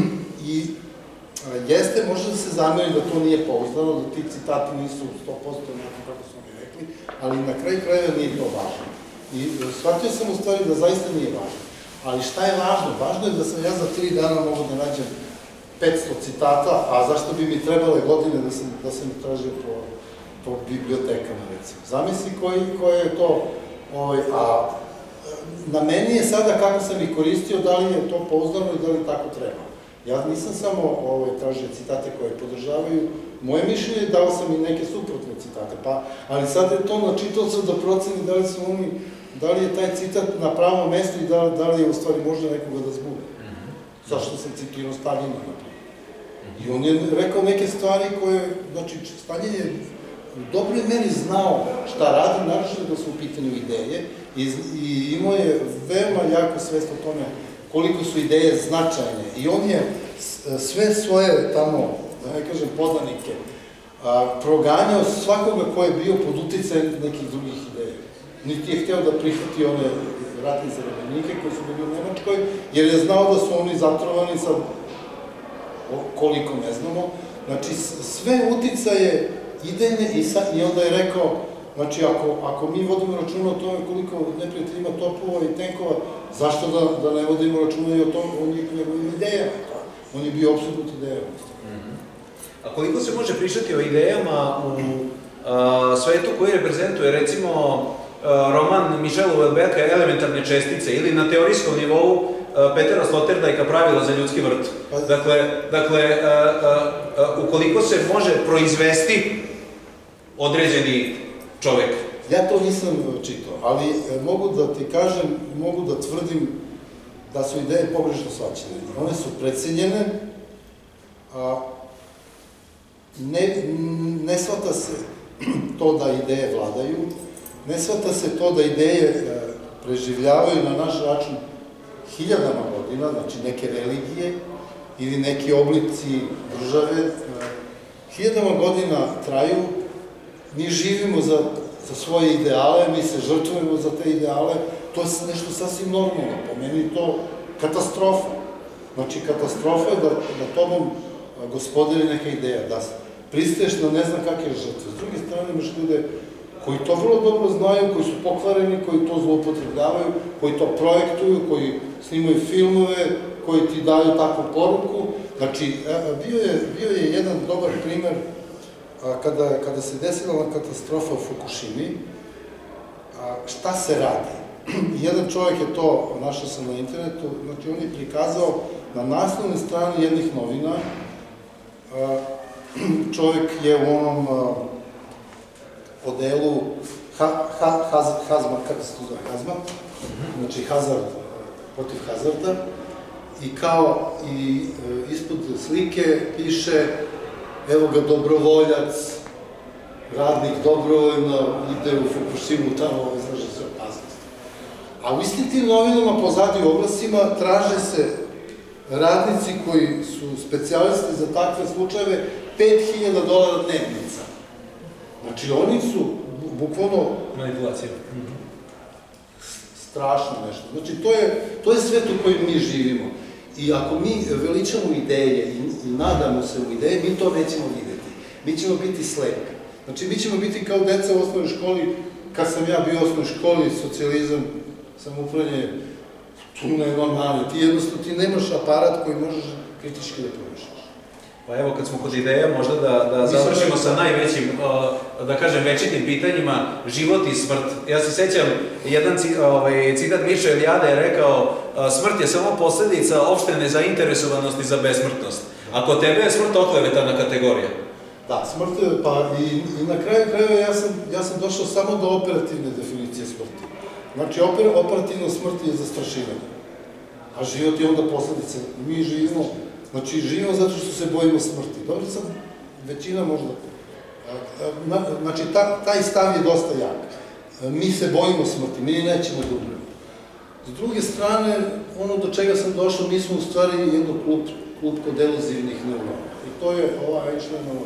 I jeste, može da se zameri da to nije pouzdano, da ti citati nisu sto posto onako kako su mi rekli, ali na kraju krajeva nije to važno. I shvatio sam u stvari da zaista nije važno. Ali šta je važno? Važno je da sam ja za tri dana mogu da nađem petsto citata, a zašto bi mi trebale godine da sam, da sam tražio po, po bibliotekama, recimo. Zamisli koji, koje je to, ovaj, a na meni je sada kako sam ih koristio, da li je to pouzdano i da li tako treba. Ja nisam samo ovaj, tražio citate koje podržavaju moje mišljenje, dao sam i neke suprotne citate, pa, ali sad je to na čitaocu da proceni da li su oni, da li je taj citat na pravom mestu i da, da li je u stvari možda nekoga da zbune. Zašto sam citirao Staljina, napravo. I on je rekao neke stvari koje, znači, Staljin je u dobroj meri znao šta radi, naravno da su u pitanju ideje, i, i imao je veoma jako svest o tome koliko su ideje značajne. I on je sve svoje tamo, da ne kažem, podanike, proganjao svakoga ko je bio pod uticajem nekih drugih ideja. Niti je hteo da prihvati one ratne zarobljenike koji su bili u Nemačkoj, jer je znao da su oni zatrovani sa koliko ne znamo. Znači, sve uticaje idejne i onda je rekao, znači, ako mi vodimo računa o tome koliko neprijatelj ima topova i tenkova, zašto da ne vodimo računa i o njegovim idejama? On je bio apsolutno idejama. A koliko se može pričati o idejama u svetu koji reprezentuje, recimo, roman Michela Houellebecqa Elementarne čestice ili na teorijskom nivou Petera Sloterdijka Pravila za ljudski vrt. Dakle, ukoliko se može proizvesti određeni čovek. Ja to nisam čitao, ali mogu da ti kažem, mogu da tvrdim da su ideje pogrešno shvaćene. One su precenjene, ne shvata se to da ideje vladaju, ne shvata se to da ideje preživljavaju na naš račun hiljadama godina, znači neke religije ili neki oblici države, hiljadama godina traju, mi živimo za svoje ideale, mi se žrtvujemo za te ideale, to je nešto sasvim normalno, po meni to katastrofa. Znači, katastrofa je da tobom gospodari neka ideja, da pristaješ na ne znam kakve žrtve. S druge strane imaš ljude koji to vrlo dobro znaju, koji su pokvareni, koji to zloupotrebljavaju, koji to projektuju, koji snimaju filmove, koji ti daju takvu poruku. Znači, bio je jedan dobar primer kada se desila katastrofa u Fukushimi, šta se radi? Jedan čovjek je to, našao sam na internetu, znači on je prikazao na naslovnoj strani jednih novina, čovjek je u onom odelu hazma, kako se to zove, hazma, znači hazard, protiv hazarda, i kao i ispod slike piše evo ga dobrovoljac, radnik dobrovoljno ide u Fukushimu, tamo izlaže se opasnost. A u istim tim novinama pozadi oglasima traže se radnici koji su specijalisti za takve slučajeve pet hiljada dolara dnevnica. Znači oni su bukvalno manipulacija. Strašno nešto. Znači to je svet u kojem mi živimo. I ako mi veličamo ideje i nadamo se u ideje, mi to nećemo videti. Mi ćemo biti slepi. Znači, mi ćemo biti kao deca u osnovnoj školi, kad sam ja bio u osnovnoj školi, socijalizam, samoupravljanje, tu ne normalno. Ti jednostavno, ti nemaš aparat koji možeš kritički da promišljaš. Pa evo, kad smo kod ideja, možda da završimo sa najvećim, da kažem, večitim pitanjima, život i smrt. Ja se sećam, jedan citat Miše Elijada je rekao, smrt je samo posledica opšte nezainteresovanosti za besmrtnost. A kod tebe je smrt oklevetana kategorija. Da, smrt, pa i na kraju krajeva ja sam došao samo do operativne definicije smrti. Znači, operativna smrt je zastrašivanje. A život je onda posledica. Mi živimo, znači živimo zato što se bojimo smrti. Dobro sam, većina možda. Znači, taj stav je dosta jak. Mi se bojimo smrti, mi nećemo da umremo. S druge strane, ono do čega sam došao, mi smo u stvari jedno klupko deluzivnih neurona. I to je ova Einsteinova,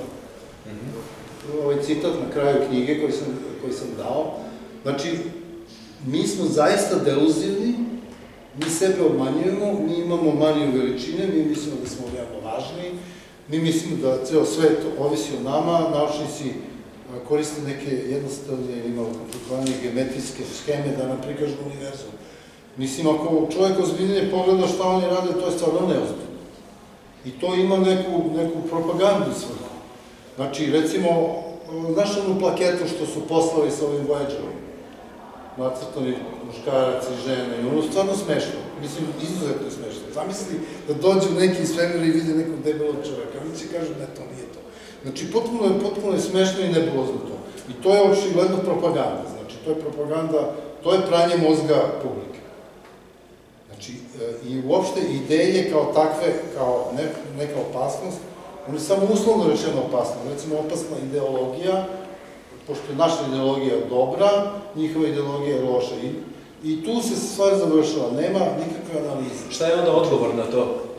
ovaj citat na kraju knjige koji sam dao. Znači, mi smo zaista deluzivni, mi sebe obmanjujemo, mi imamo maniju veličine, mi mislimo da smo veoma važni, mi mislimo da ceo svet ovisi o nama, naučnici koriste neke jednostavne ili malo komplikovanije geometrijske scheme da nam prikažu univerzum. Mislim, ako čovjek ozbiljnije pogleda šta oni rade, to je stvarno neozbiljno. I to ima neku propagandu svrhu. Znači, recimo, znaš onu plaketu što su poslali sa ovim Voyagerom? Nacrtani muškarac i žene, i ono stvarno smešno. Mislim, izuzetno je smešno. Zamisli da dođu neki iz svemira i vide nekog debelog čoveka. Oni će kažu, ne, to nije to. Znači, potpuno je smešno i nebulozno to. I to je očigledno propaganda. Znači, to je propaganda, to je pranje mozga publike. Znači, i uopšte ideje kao takve, kao neka opasnost, ono je samo uslovno rečeno opasno. Recimo, opasna ideologija, pošto je naša ideologija dobra, njihova ideologija je loša. I tu se stvar završava, nema nikakve analize. Šta je onda odgovor na to?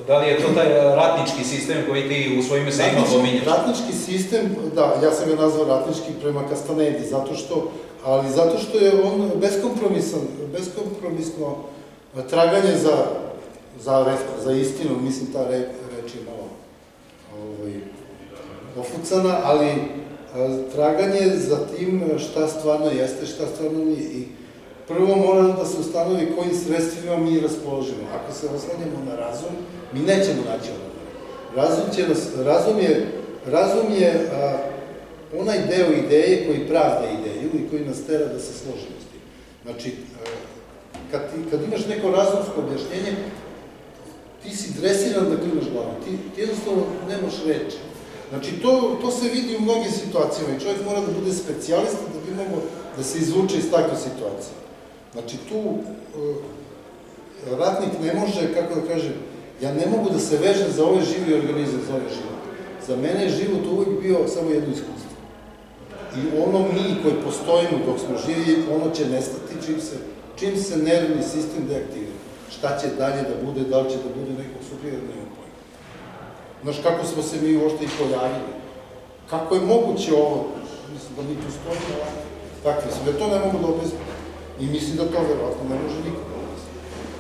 Da li je to taj ratnički sistem koji ti u svojim esejima pominješ? Ratnički sistem, da, ja sam ga nazvao ratnički prema Castanedi, zato što, ali zato što je on beskompromisan, beskompromisno traganje za, za, za istinu, mislim ta re, reč je malo ovaj, ofucana, ali traganje za tim šta stvarno jeste, šta stvarno nije. I prvo mora da se ustanovi kojim sredstvima mi raspoložimo. Ako se oslanjamo na razum, mi nećemo naći odgovor. Razum, će nas, razum je, razum je a, onaj deo ideje koji pravda ideju i koji nas tera da se složimo s tim. Znači, a, kad, ti, kad imaš neko razumsko objašnjenje, ti si dresiran da klimaš glavu. Ti, ti jednostavno nemaš reči. Znači, to, to se vidi u mnogim situacijama i čovjek mora da bude specijalista da bi mogao da se izvuče iz takve situacije. Znači, tu uh, ratnik ne može, kako da kažem, ja ne mogu da se vežem za ovaj živi organizam, za ovaj život. Za mene je život uvijek bio samo jedno iskustvo. I ono mi koji postojimo dok smo živi, ono će nestati čim se, čim se nervni sistem deaktivira. Šta će dalje da bude, da li će da bude nekog suprijeda, nema pojma. Znaš, kako smo se mi uopšte i pojavili. Kako je moguće ovo, mislim da mi tu stojimo ovako. Takve smo, jer to ne mogu da objasnim. I mislim da to verovatno ne može niko da objasnim.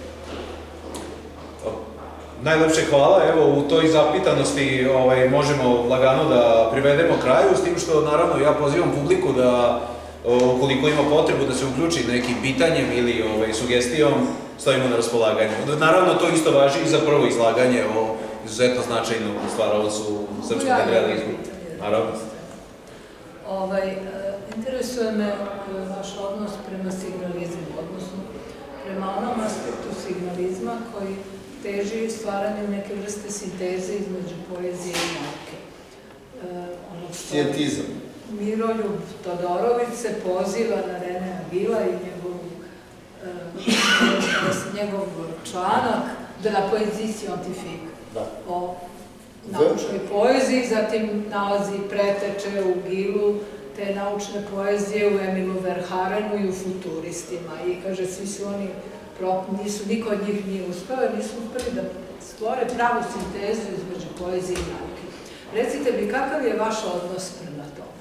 Najlepše hvala, evo u toj zapitanosti ovaj, možemo lagano da privedemo kraju, s tim što naravno ja pozivam publiku da ukoliko ima potrebu da se uključi nekim pitanjem ili ovaj, sugestijom, stojimo na raspolaganju. Naravno to isto važi i za prvo izlaganje o izuzetno značajnom stvaralacu srpskog realizmu. Naravno. Ovaj, interesuje me vaš odnos prema signalizmu, odnosno prema onom aspektu signalizma koji teži stvaranju neke vrste sinteze između poezije i nauke. Scientizam. Miroljub Todorović se poziva na Renea Gila i njegov, njegov članak de la poésie scientifique o naučnoj poeziji, zatim nalazi preteče u Gilu te naučne poezije u Emilu Verharenu i u Futuristima. I kaže, svi su oni, nisu, niko od njih nije uspeo, nisu uspeli da stvore pravu sintezu između poezije i nauke. Recite mi, kakav je vaš odnos prema tome?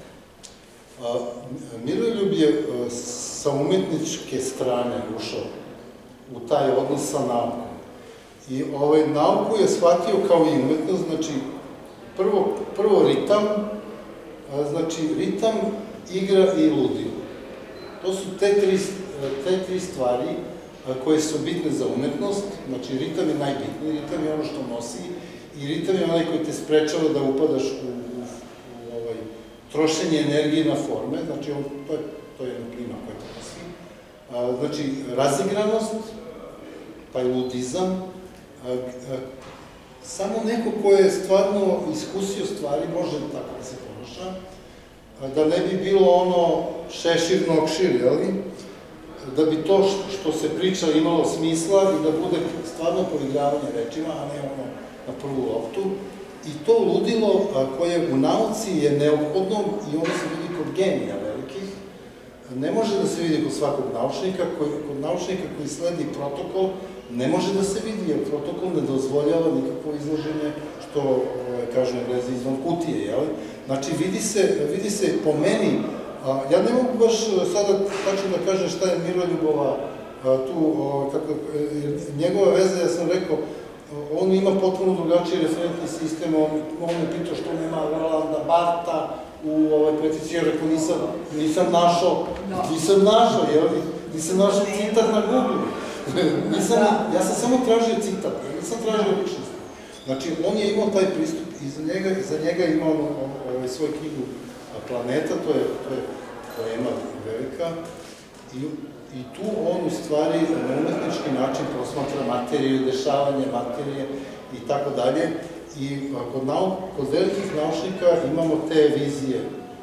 Miroljub je sa umetničke strane ušao u taj odnos sa naukom. I ovaj, nauku je shvatio kao i umetnost, znači, prvo, prvo ritam, znači, ritam, igra i ludilo. To su te tri, te tri stvari koje su bitne za umetnost, znači, ritam je najbitniji, ritam je ono što nosi i ritam je onaj koji te sprečava da upadaš u, u, u ovaj, trošenje energije na forme, znači, on, to je, to je jedna plima koja te nosi. A, znači, razigranost, taj ludizam, A, a, samo neko ko je stvarno iskusio stvari može tako da se ponaša, da ne bi bilo ono šešir nokšir, jeli? Da bi to što se priča imalo smisla i da bude stvarno poigravanje rečima, a ne ono na prvu loptu. I to ludilo koje u nauci je neophodno i ono se vidi kod genija velikih, ne može da se vidi kod svakog naučnika, kod naučnika koji sledi protokol, ne može da se vidi, jer protokol ne dozvoljava nikakvo izloženje, što, kažu Englezi, izvan kutije, jel? Znači, vidi se, vidi se po meni, ja ne mogu baš sada tačno da kažem šta je Miroljubova tu, kako, njegova veza, ja sam rekao, on ima potpuno drugačiji referentni sistem, on me pitao što nema Rolanda Barta u poetici, ja rekao, nisam našao, nisam našao, jel? Nisam našao citat na Google. Nisam, ja sam samo tražio citat, nisam tražio ličnost. Znači, on je imao taj pristup i za njega, za njega je imao ovaj, svoju knjigu Planeta, to je, to je poema velika, i, i tu on u stvari na umetnički način posmatra materiju, dešavanje materije i tako dalje. I kod, nau, kod velikih naučnika imamo te vizije.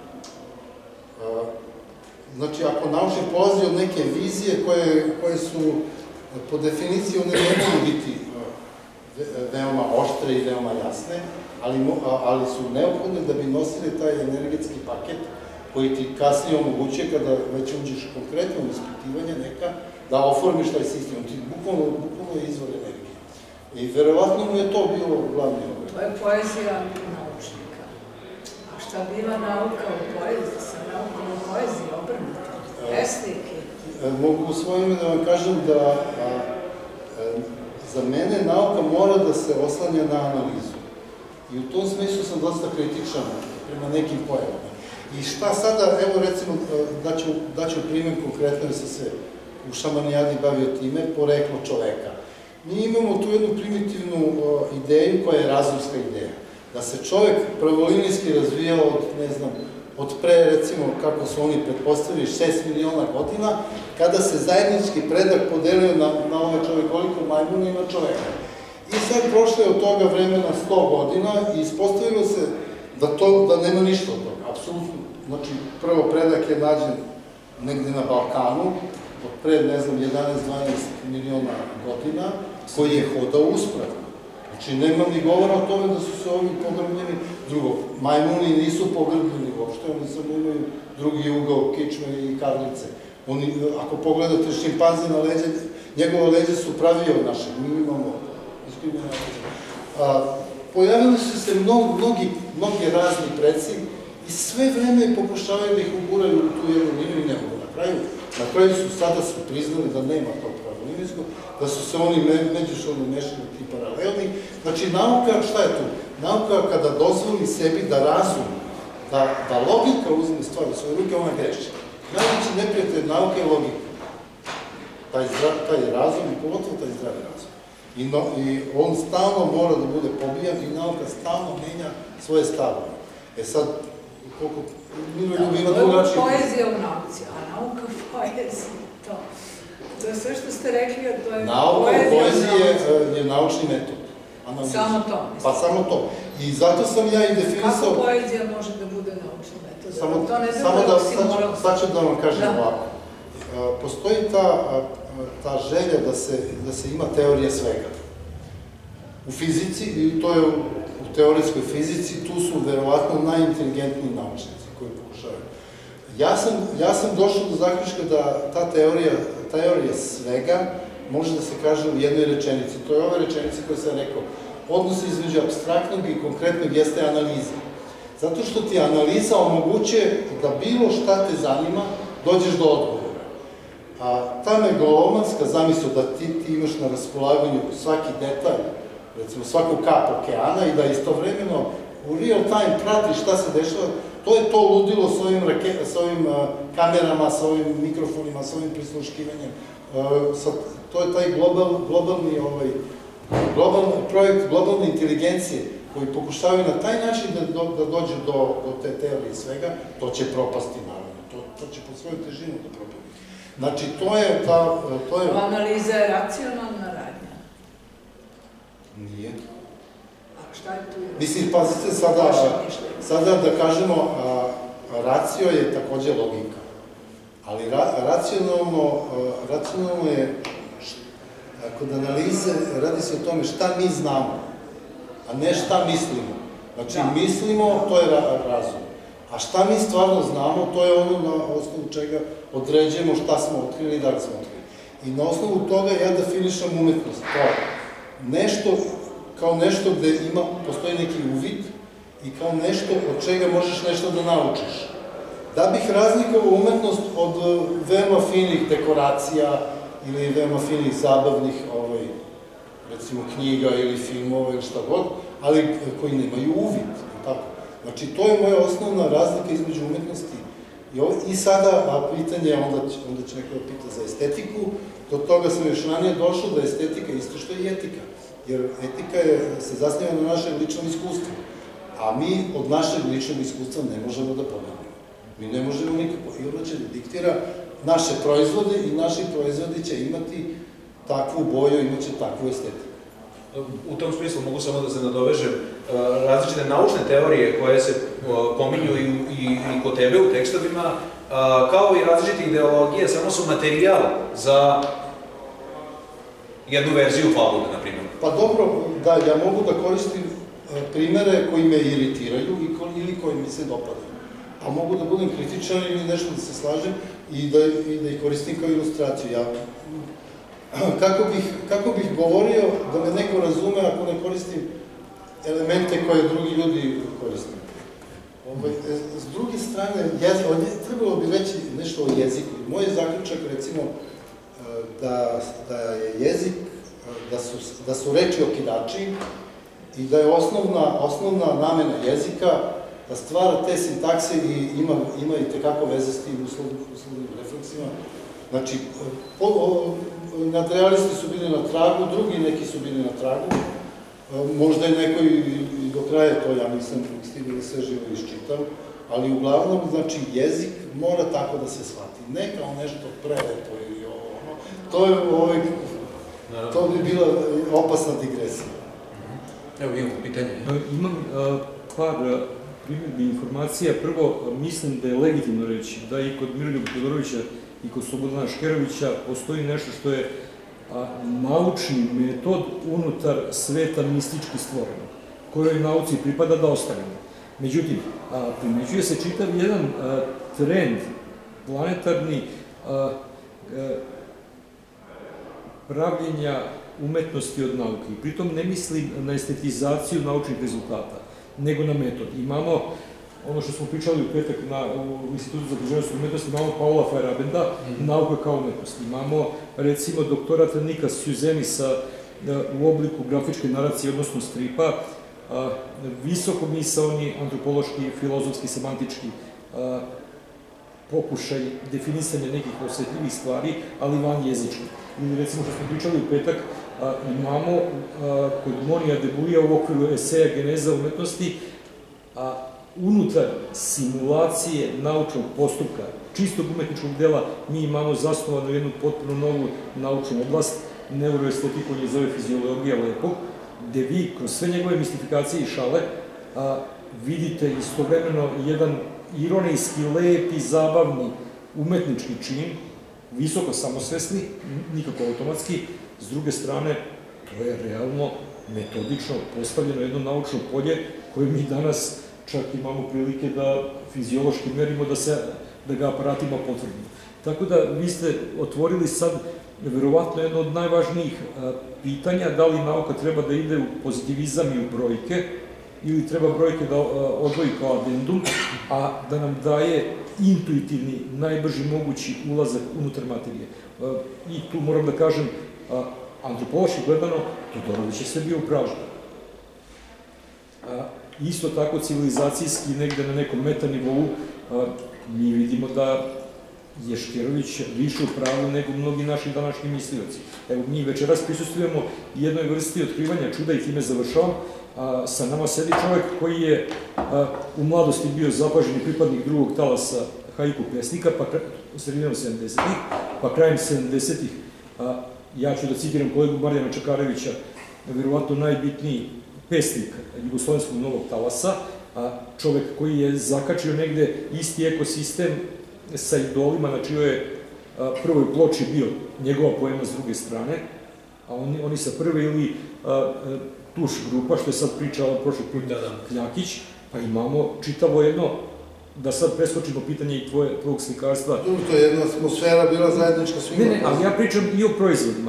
Znači, ako naučnik polazi od neke vizije koje, koje su po definiciji one ne mogu biti veoma oštre i veoma jasne, ali, ali su neophodne da bi nosili taj energetski paket koji ti kasnije omogućuje kada već uđeš konkretno u ispitivanje neka, da oformiš taj sistem. Ti bukvalno, bukvalno je izvor energije. I verovatno mu je to bilo glavni obred. To je poezija naučnika. A šta biva nauka u poeziji, sa naukom u poeziji obrnuto? Pesnike. Mogu u svoje ime da vam kažem da za mene nauka mora da se oslanja na analizu. I u tom smislu sam dosta kritičan prema nekim pojavama. I šta sada, evo recimo, daću primjer konkretno, jer sam se u Šamanijadi bavio time, poreklo čoveka. Mi imamo tu jednu primitivnu ideju koja je razumska ideja. Da se čovek pravolinijski razvijao od, ne znam, od pre, recimo, kako su oni pretpostavili, šest miliona godina, kada se zajednički predak podelio na ove čovekoliko majmuna i na čoveka. I sad prošlo je od toga vremena sto godina i ispostavilo se da nema ništa od toga, apsolutno. Znači, prvo predak je nađen negde na Balkanu, od pre, ne znam, jedanaest do dvanaest miliona godina, koji je hodao uspravno. Znači, nema ni govora o tome da su se ovi pogrbljeni. Drugo, majmuni nisu pogrbljeni uopšte, oni samo imaju drugi ugao, kičme i karlice. Ako pogledate šimpanze na leđe, njegove leđe su pravije od našeg, mi imamo diskriminaciju. Pojavili su se mnogi razni preci i sve vreme pokušavaju da ih uguraju u tu jednu liniju i ne mogu na kraju. Na kraju su sada su priznali da nema tog pravolinijskog, da su se oni međusobno mešali ti paralelni. Znači, nauka, šta je tu? Nauka kada dozvoli sebi da razum, da logika uzme stvari u svoje ruke, ona greši. Najveći neprijatelj nauke je logika. Taj razum i pogotovo taj zdravi razum. I on stalno mora da bude pobijan i nauka stalno menja svoje stavove. E sad, koliko Miroljub ima drugačije... Poezija u nauci, a nauka u poeziji, to. To je sve što ste rekli, a to je nauka u poeziji je naučni metod. Samo to. Pa samo to. I zato sam ja i definisao... Kako poezija može da bude naučni metod? To ne Samo da, sad ću da vam kažem ovako. Postoji ta želja da se ima teorija svega. U fizici, i to je u teorijskoj fizici, tu su verovatno najinteligentniji naučnici koji pokušavaju. Ja sam došao do zaključka da ta teorija svega može da se kaže u jednoj rečenici. To je ova rečenica koju sam rekao. Odnos između apstraktnog i konkretnog jeste analiza. Zato što ti analiza omogućuje da bilo šta te zanima, dođeš do odgovora. A ta megalomanska zamisao da ti imaš na raspolaganju svaki detalj, recimo svaku kap okeana i da istovremeno u real time pratiš šta se dešava, to je to ludilo s ovim kamerama, sa ovim mikrofonima, sa ovim prisluškivanjem. To je taj globalni projekt globalne inteligencije koji pokušavaju na taj način da dođu do te teorije svega, to će propasti naravno, to će po svojoj težinu da propadne. Znači, to je ta... Analiza je racionalna radnja. Nije. A šta je tu? Mislim, pazite, sada da kažemo, racio je takođe logika. Ali racionalno je, kod analize radi se o tome šta mi znamo, a ne šta mislimo. Znači, mislimo, to je razum. A šta mi stvarno znamo, to je ono na osnovu čega određujemo šta smo otkrili i da li smo otkrili. I na osnovu toga ja definišem umetnost kao nešto, kao nešto gde postoji neki uvid i kao nešto od čega možeš nešto da naučiš. Da bih razlikovao umetnost od veoma finih dekoracija ili veoma finih zabavnih, recimo, knjiga ili filmova ili šta god, ali koji nemaju uvid, tako. Znači, to je moja osnovna razlika između umetnosti i sada pitanje, onda će neko da pita za estetiku, do toga sam još ranije došao da je estetika isto što i etika, jer etika se zasniva na našem ličnom iskustvu, a mi od našeg ličnog iskustva ne možemo da pobegnemo. Mi ne možemo nikako, i onda će da diktira naše proizvode i naši proizvodi će imati takvu boju, imat će takvu estetiku. U tom smislu mogu samo da se nadovežem, različite naučne teorije koje se pominju i kod tebe u tekstovima, kao i različite ideologije, samo su materijal za jednu verziju fabule, na primjer. Pa dobro, da, ja mogu da koristim primere koji me iritiraju ili koji mi se dopadaju. A mogu da budem kritičan ili nešto da se slažem i da ih koristim kao ilustraciju. kako bih govorio da me neko razume ako ne koristim elemente koje drugi ljudi koriste. S druge strane, trebalo bi reći nešto o jeziku. Moj je zaključak, recimo, da je jezik, da su reči okidači i da je osnovna namena jezika da stvara te sintakse i ima i tekako veze s tim uslovnim refleksima. Znači, nadrealisti su bili na tragu, drugi neki su bili na tragu, možda je neko i do kraja to, ja nisam stigao da sve živo iščitam, ali uglavnom, znači, jezik mora tako da se shvati, ne kao nešto prelepo ili ovo, to bi bila opasna digresija. Evo, imamo pitanje. Imam par primjedbi informacija. Prvo, mislim da je legitimno reći da i kod Miroljuba Todorovića i kod Slobodana Škerovića postoji nešto što je naučni metod unutar sveta mistički stvoreno, kojoj nauci pripada da ostanemo. Međutim, primećuje se čitav jedan trend planetarni pravljenja umetnosti od nauke. I pritom ne mislim na estetizaciju naučnih rezultata, nego na metod. Imamo ono što smo pričali u petak u Institutu za književnost i umetnost, imamo Paula Feyerabenda, nauka kao umetnost. Imamo, recimo, doktorata Nika Sjuzenisa u obliku grafičke naracije, odnosno stripa, visoko misaoni, antropološki, filozofski, semantički pokušaj definisanja nekih osjetljivih stvari, ali van jezički. Ili, recimo, što smo pričali u petak, imamo kod Monija Debuja u okviru eseja Geneza umetnosti unutar simulacije naučnog postupka, čistog umetničkog dela, mi imamo zasnovanu jednu potpuno novu naučnu oblast, neuroestetiku, on je zove fiziologija lepog, gde vi kroz sve njegove mistifikacije i šale vidite istovremeno jedan ironijski, lepi, zabavni umetnički čin, visoko samosvesni, nikako automatski, s druge strane, to je realno metodično postavljeno jedno naučno polje koje mi danas čak imamo prilike da fiziološki merimo, da ga aparatima potvrdimo. Tako da vi ste otvorili sad verovatno jedno od najvažnijih pitanja, da li nauka treba da ide u pozitivizam i u brojke, ili treba brojke da odvoji kao adendum, a da nam daje intuitivni, najbrži mogući ulazak unutar materije. I tu moram da kažem, antropološki gledano, Todorović je sve bio upravo. Isto tako civilizacijski, negde na nekom metanivou, mi vidimo da je Škerović više u pravu nego mnogi naši današnji mislioci. Evo, mi večeras prisustujemo jednoj vrsti otkrivanja čuda i time završavam. Sa nama sedi čovek koji je u mladosti bio zapaženi pripadnik drugog talasa haiku pesnika, u sredinom sedamdesetih, pa krajem sedamdesetih, ja ću da citiram kolegu Marijana Čakarevića, verovatno najbitniji pesnik jugoslovenskog novog talasa, čovek koji je zakačio negde isti ekosistem sa idolima, na čijoj je prvoj ploči bio njegova poema s druge strane, a oni sa prve ili Tuš grupa, što je sad pričala prošli put Kljakić, pa imamo čitavo jedno, da sad preskočimo pitanje i tvojeg slikarstva. To je jedna atmosfera bila zajednička svima. Ne, ne, ali ja pričam i o proizvodima.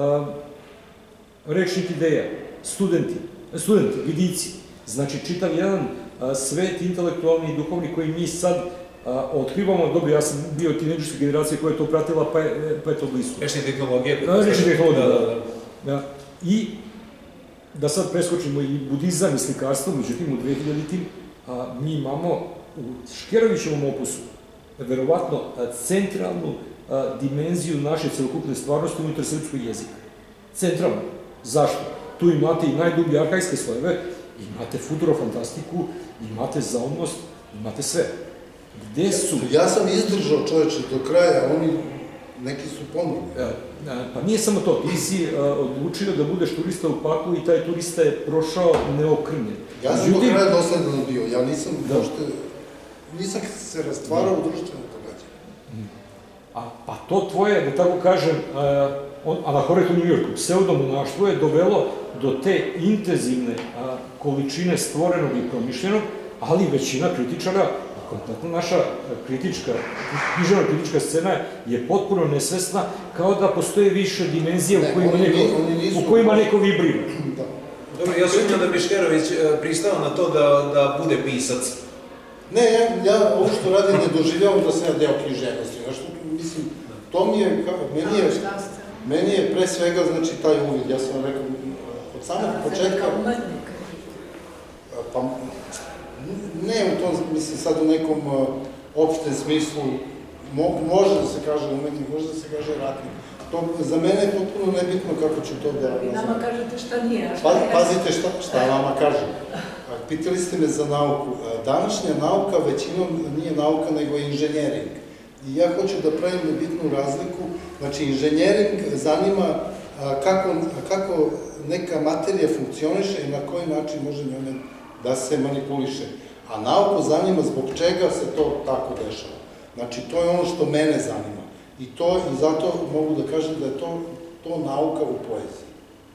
Rečnik ideja, studenti, studenti, vidici, znači čitav jedan svet intelektualni i duhovni koji mi sad otkrivamo. Dobro, ja sam bio tinejdžerska generacija koja je to pratila, pa je to blisko. Rečni tehnologije. Rečni tehnologije, da. I da sad preskočimo i budizam i slikarstvo, međutim u dvehiljaditim mi imamo u Škerovićevom opusu verovatno centralnu dimenziju naše celokupne stvarnosti unutar srpskog jezika. Centralno. Zašto? Tu imate i najdublje arhajske slojeve, imate futurofantastiku, imate zaumnost, imate sve. Gde su... Ja sam izdržao, čoveče, do kraja, oni neki su pomogli. Pa nije samo to, ti si odlučio da budeš turista u paklu i taj turista je prošao neokrnjen. Ja sam do kraja dosledan bio, ja nisam nisam se rastvarao u društvenom događaju. Pa to tvoje, da tako kažem, anahoret u Njujorku, pseudomonaštvo je dovelo do te intenzivne količine stvorenog i promišljenog, ali većina kritičara, kompletno naša kritička, književna kritička scena je potpuno nesvesna, kao da postoje više dimenzija u kojima neko vibrira. Dobro, ja sumnjam da bi Škerović pristao na to da bude pisac. Ne, ja ovo što radim ne doživljavam da sam ja deo književnosti. Mislim, to mi je, meni je pre svega, znači, taj uvid, ja sam rekao, od samog početka... Pa, ne u tom, mislim, sad u nekom opštem smislu, može da se kaže umetnik, može da se kaže ratnik. Za mene je potpuno nebitno kako ću to da... Vi nama kažete šta nije, a šta je? Pazite šta vama kažem. Pitali ste me za nauku. Današnja nauka većinom nije nauka, nego je inženjering. I ja hoću da pravim nebitnu razliku. Znači, inženjering zanima kako neka materija funkcioniše i na koji način može njome da se manipuliše. A nauku zanima zbog čega se to tako dešava. Znači, to je ono što mene zanima. I zato mogu da kažem da je to nauka u poeziji.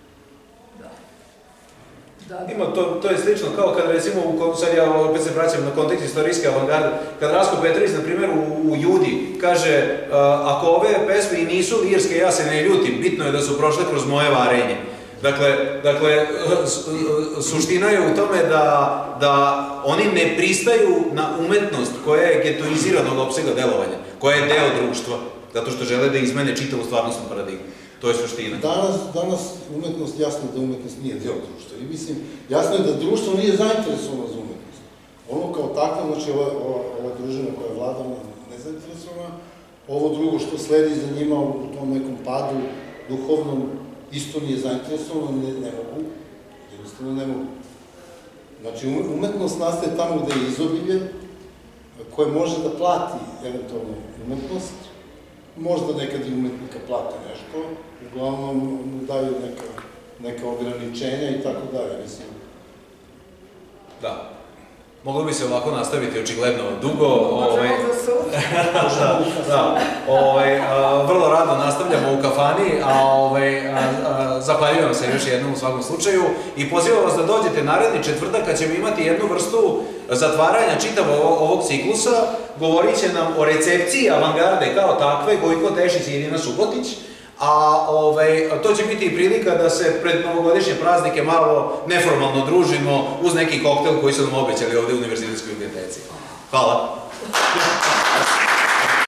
Ima, to je slično kao kad recimo, sad ja opet se vraćam na kontekst istorijske avangarde, kad Rasko Petrović, na primjer, u Judi kaže ako ove pesme i nisu lirske, ja se ne ljutim, bitno je da su prošle kroz moje varenje. Dakle, suština je u tome da oni ne pristaju na umetnost koja je getoiziranog opsega delovanja, koja je deo društva, zato što žele da izmene čitavu stvarnostnu paradigmu. To je suština. Danas umetnost, jasno je da umetnost nije deo društva. I mislim, jasno je da društvo nije zainteresovano za umetnost. Ono kao takva, znači ova družina koja je vlada, nezainteresovana, ovo drugo što sledi za njima u tom nekom padu duhovnom, isto nije zainteresovano, ne mogu, jednostavno ne mogu. Znači, umetnost nastaje tamo gde je izobilje, koje može da plati eventualno umetnost, možda nekad i umetnika plate nešto, uglavnom mu daju neka ograničenja i tako dalje, mislim. Da. Moglo bi se ovako nastaviti očigledno dugo. Možemo da se Da, vrlo rado nastavljamo u kafani, a zahvaljujem se još jednom u svakom slučaju i pozivam vas da dođete naredni četvrtak kad ćemo imati jednu vrstu zatvaranja čitavog ovog ciklusa. Govorit će nam o recepciji avangarde kao takve, Gojko Tešić i Irina Subotić, a to će biti i prilika da se pred novogodišnje praznike malo neformalno družimo uz neki koktel koji su nam obećali ovde u Univerzitetskoj biblioteci. Hvala!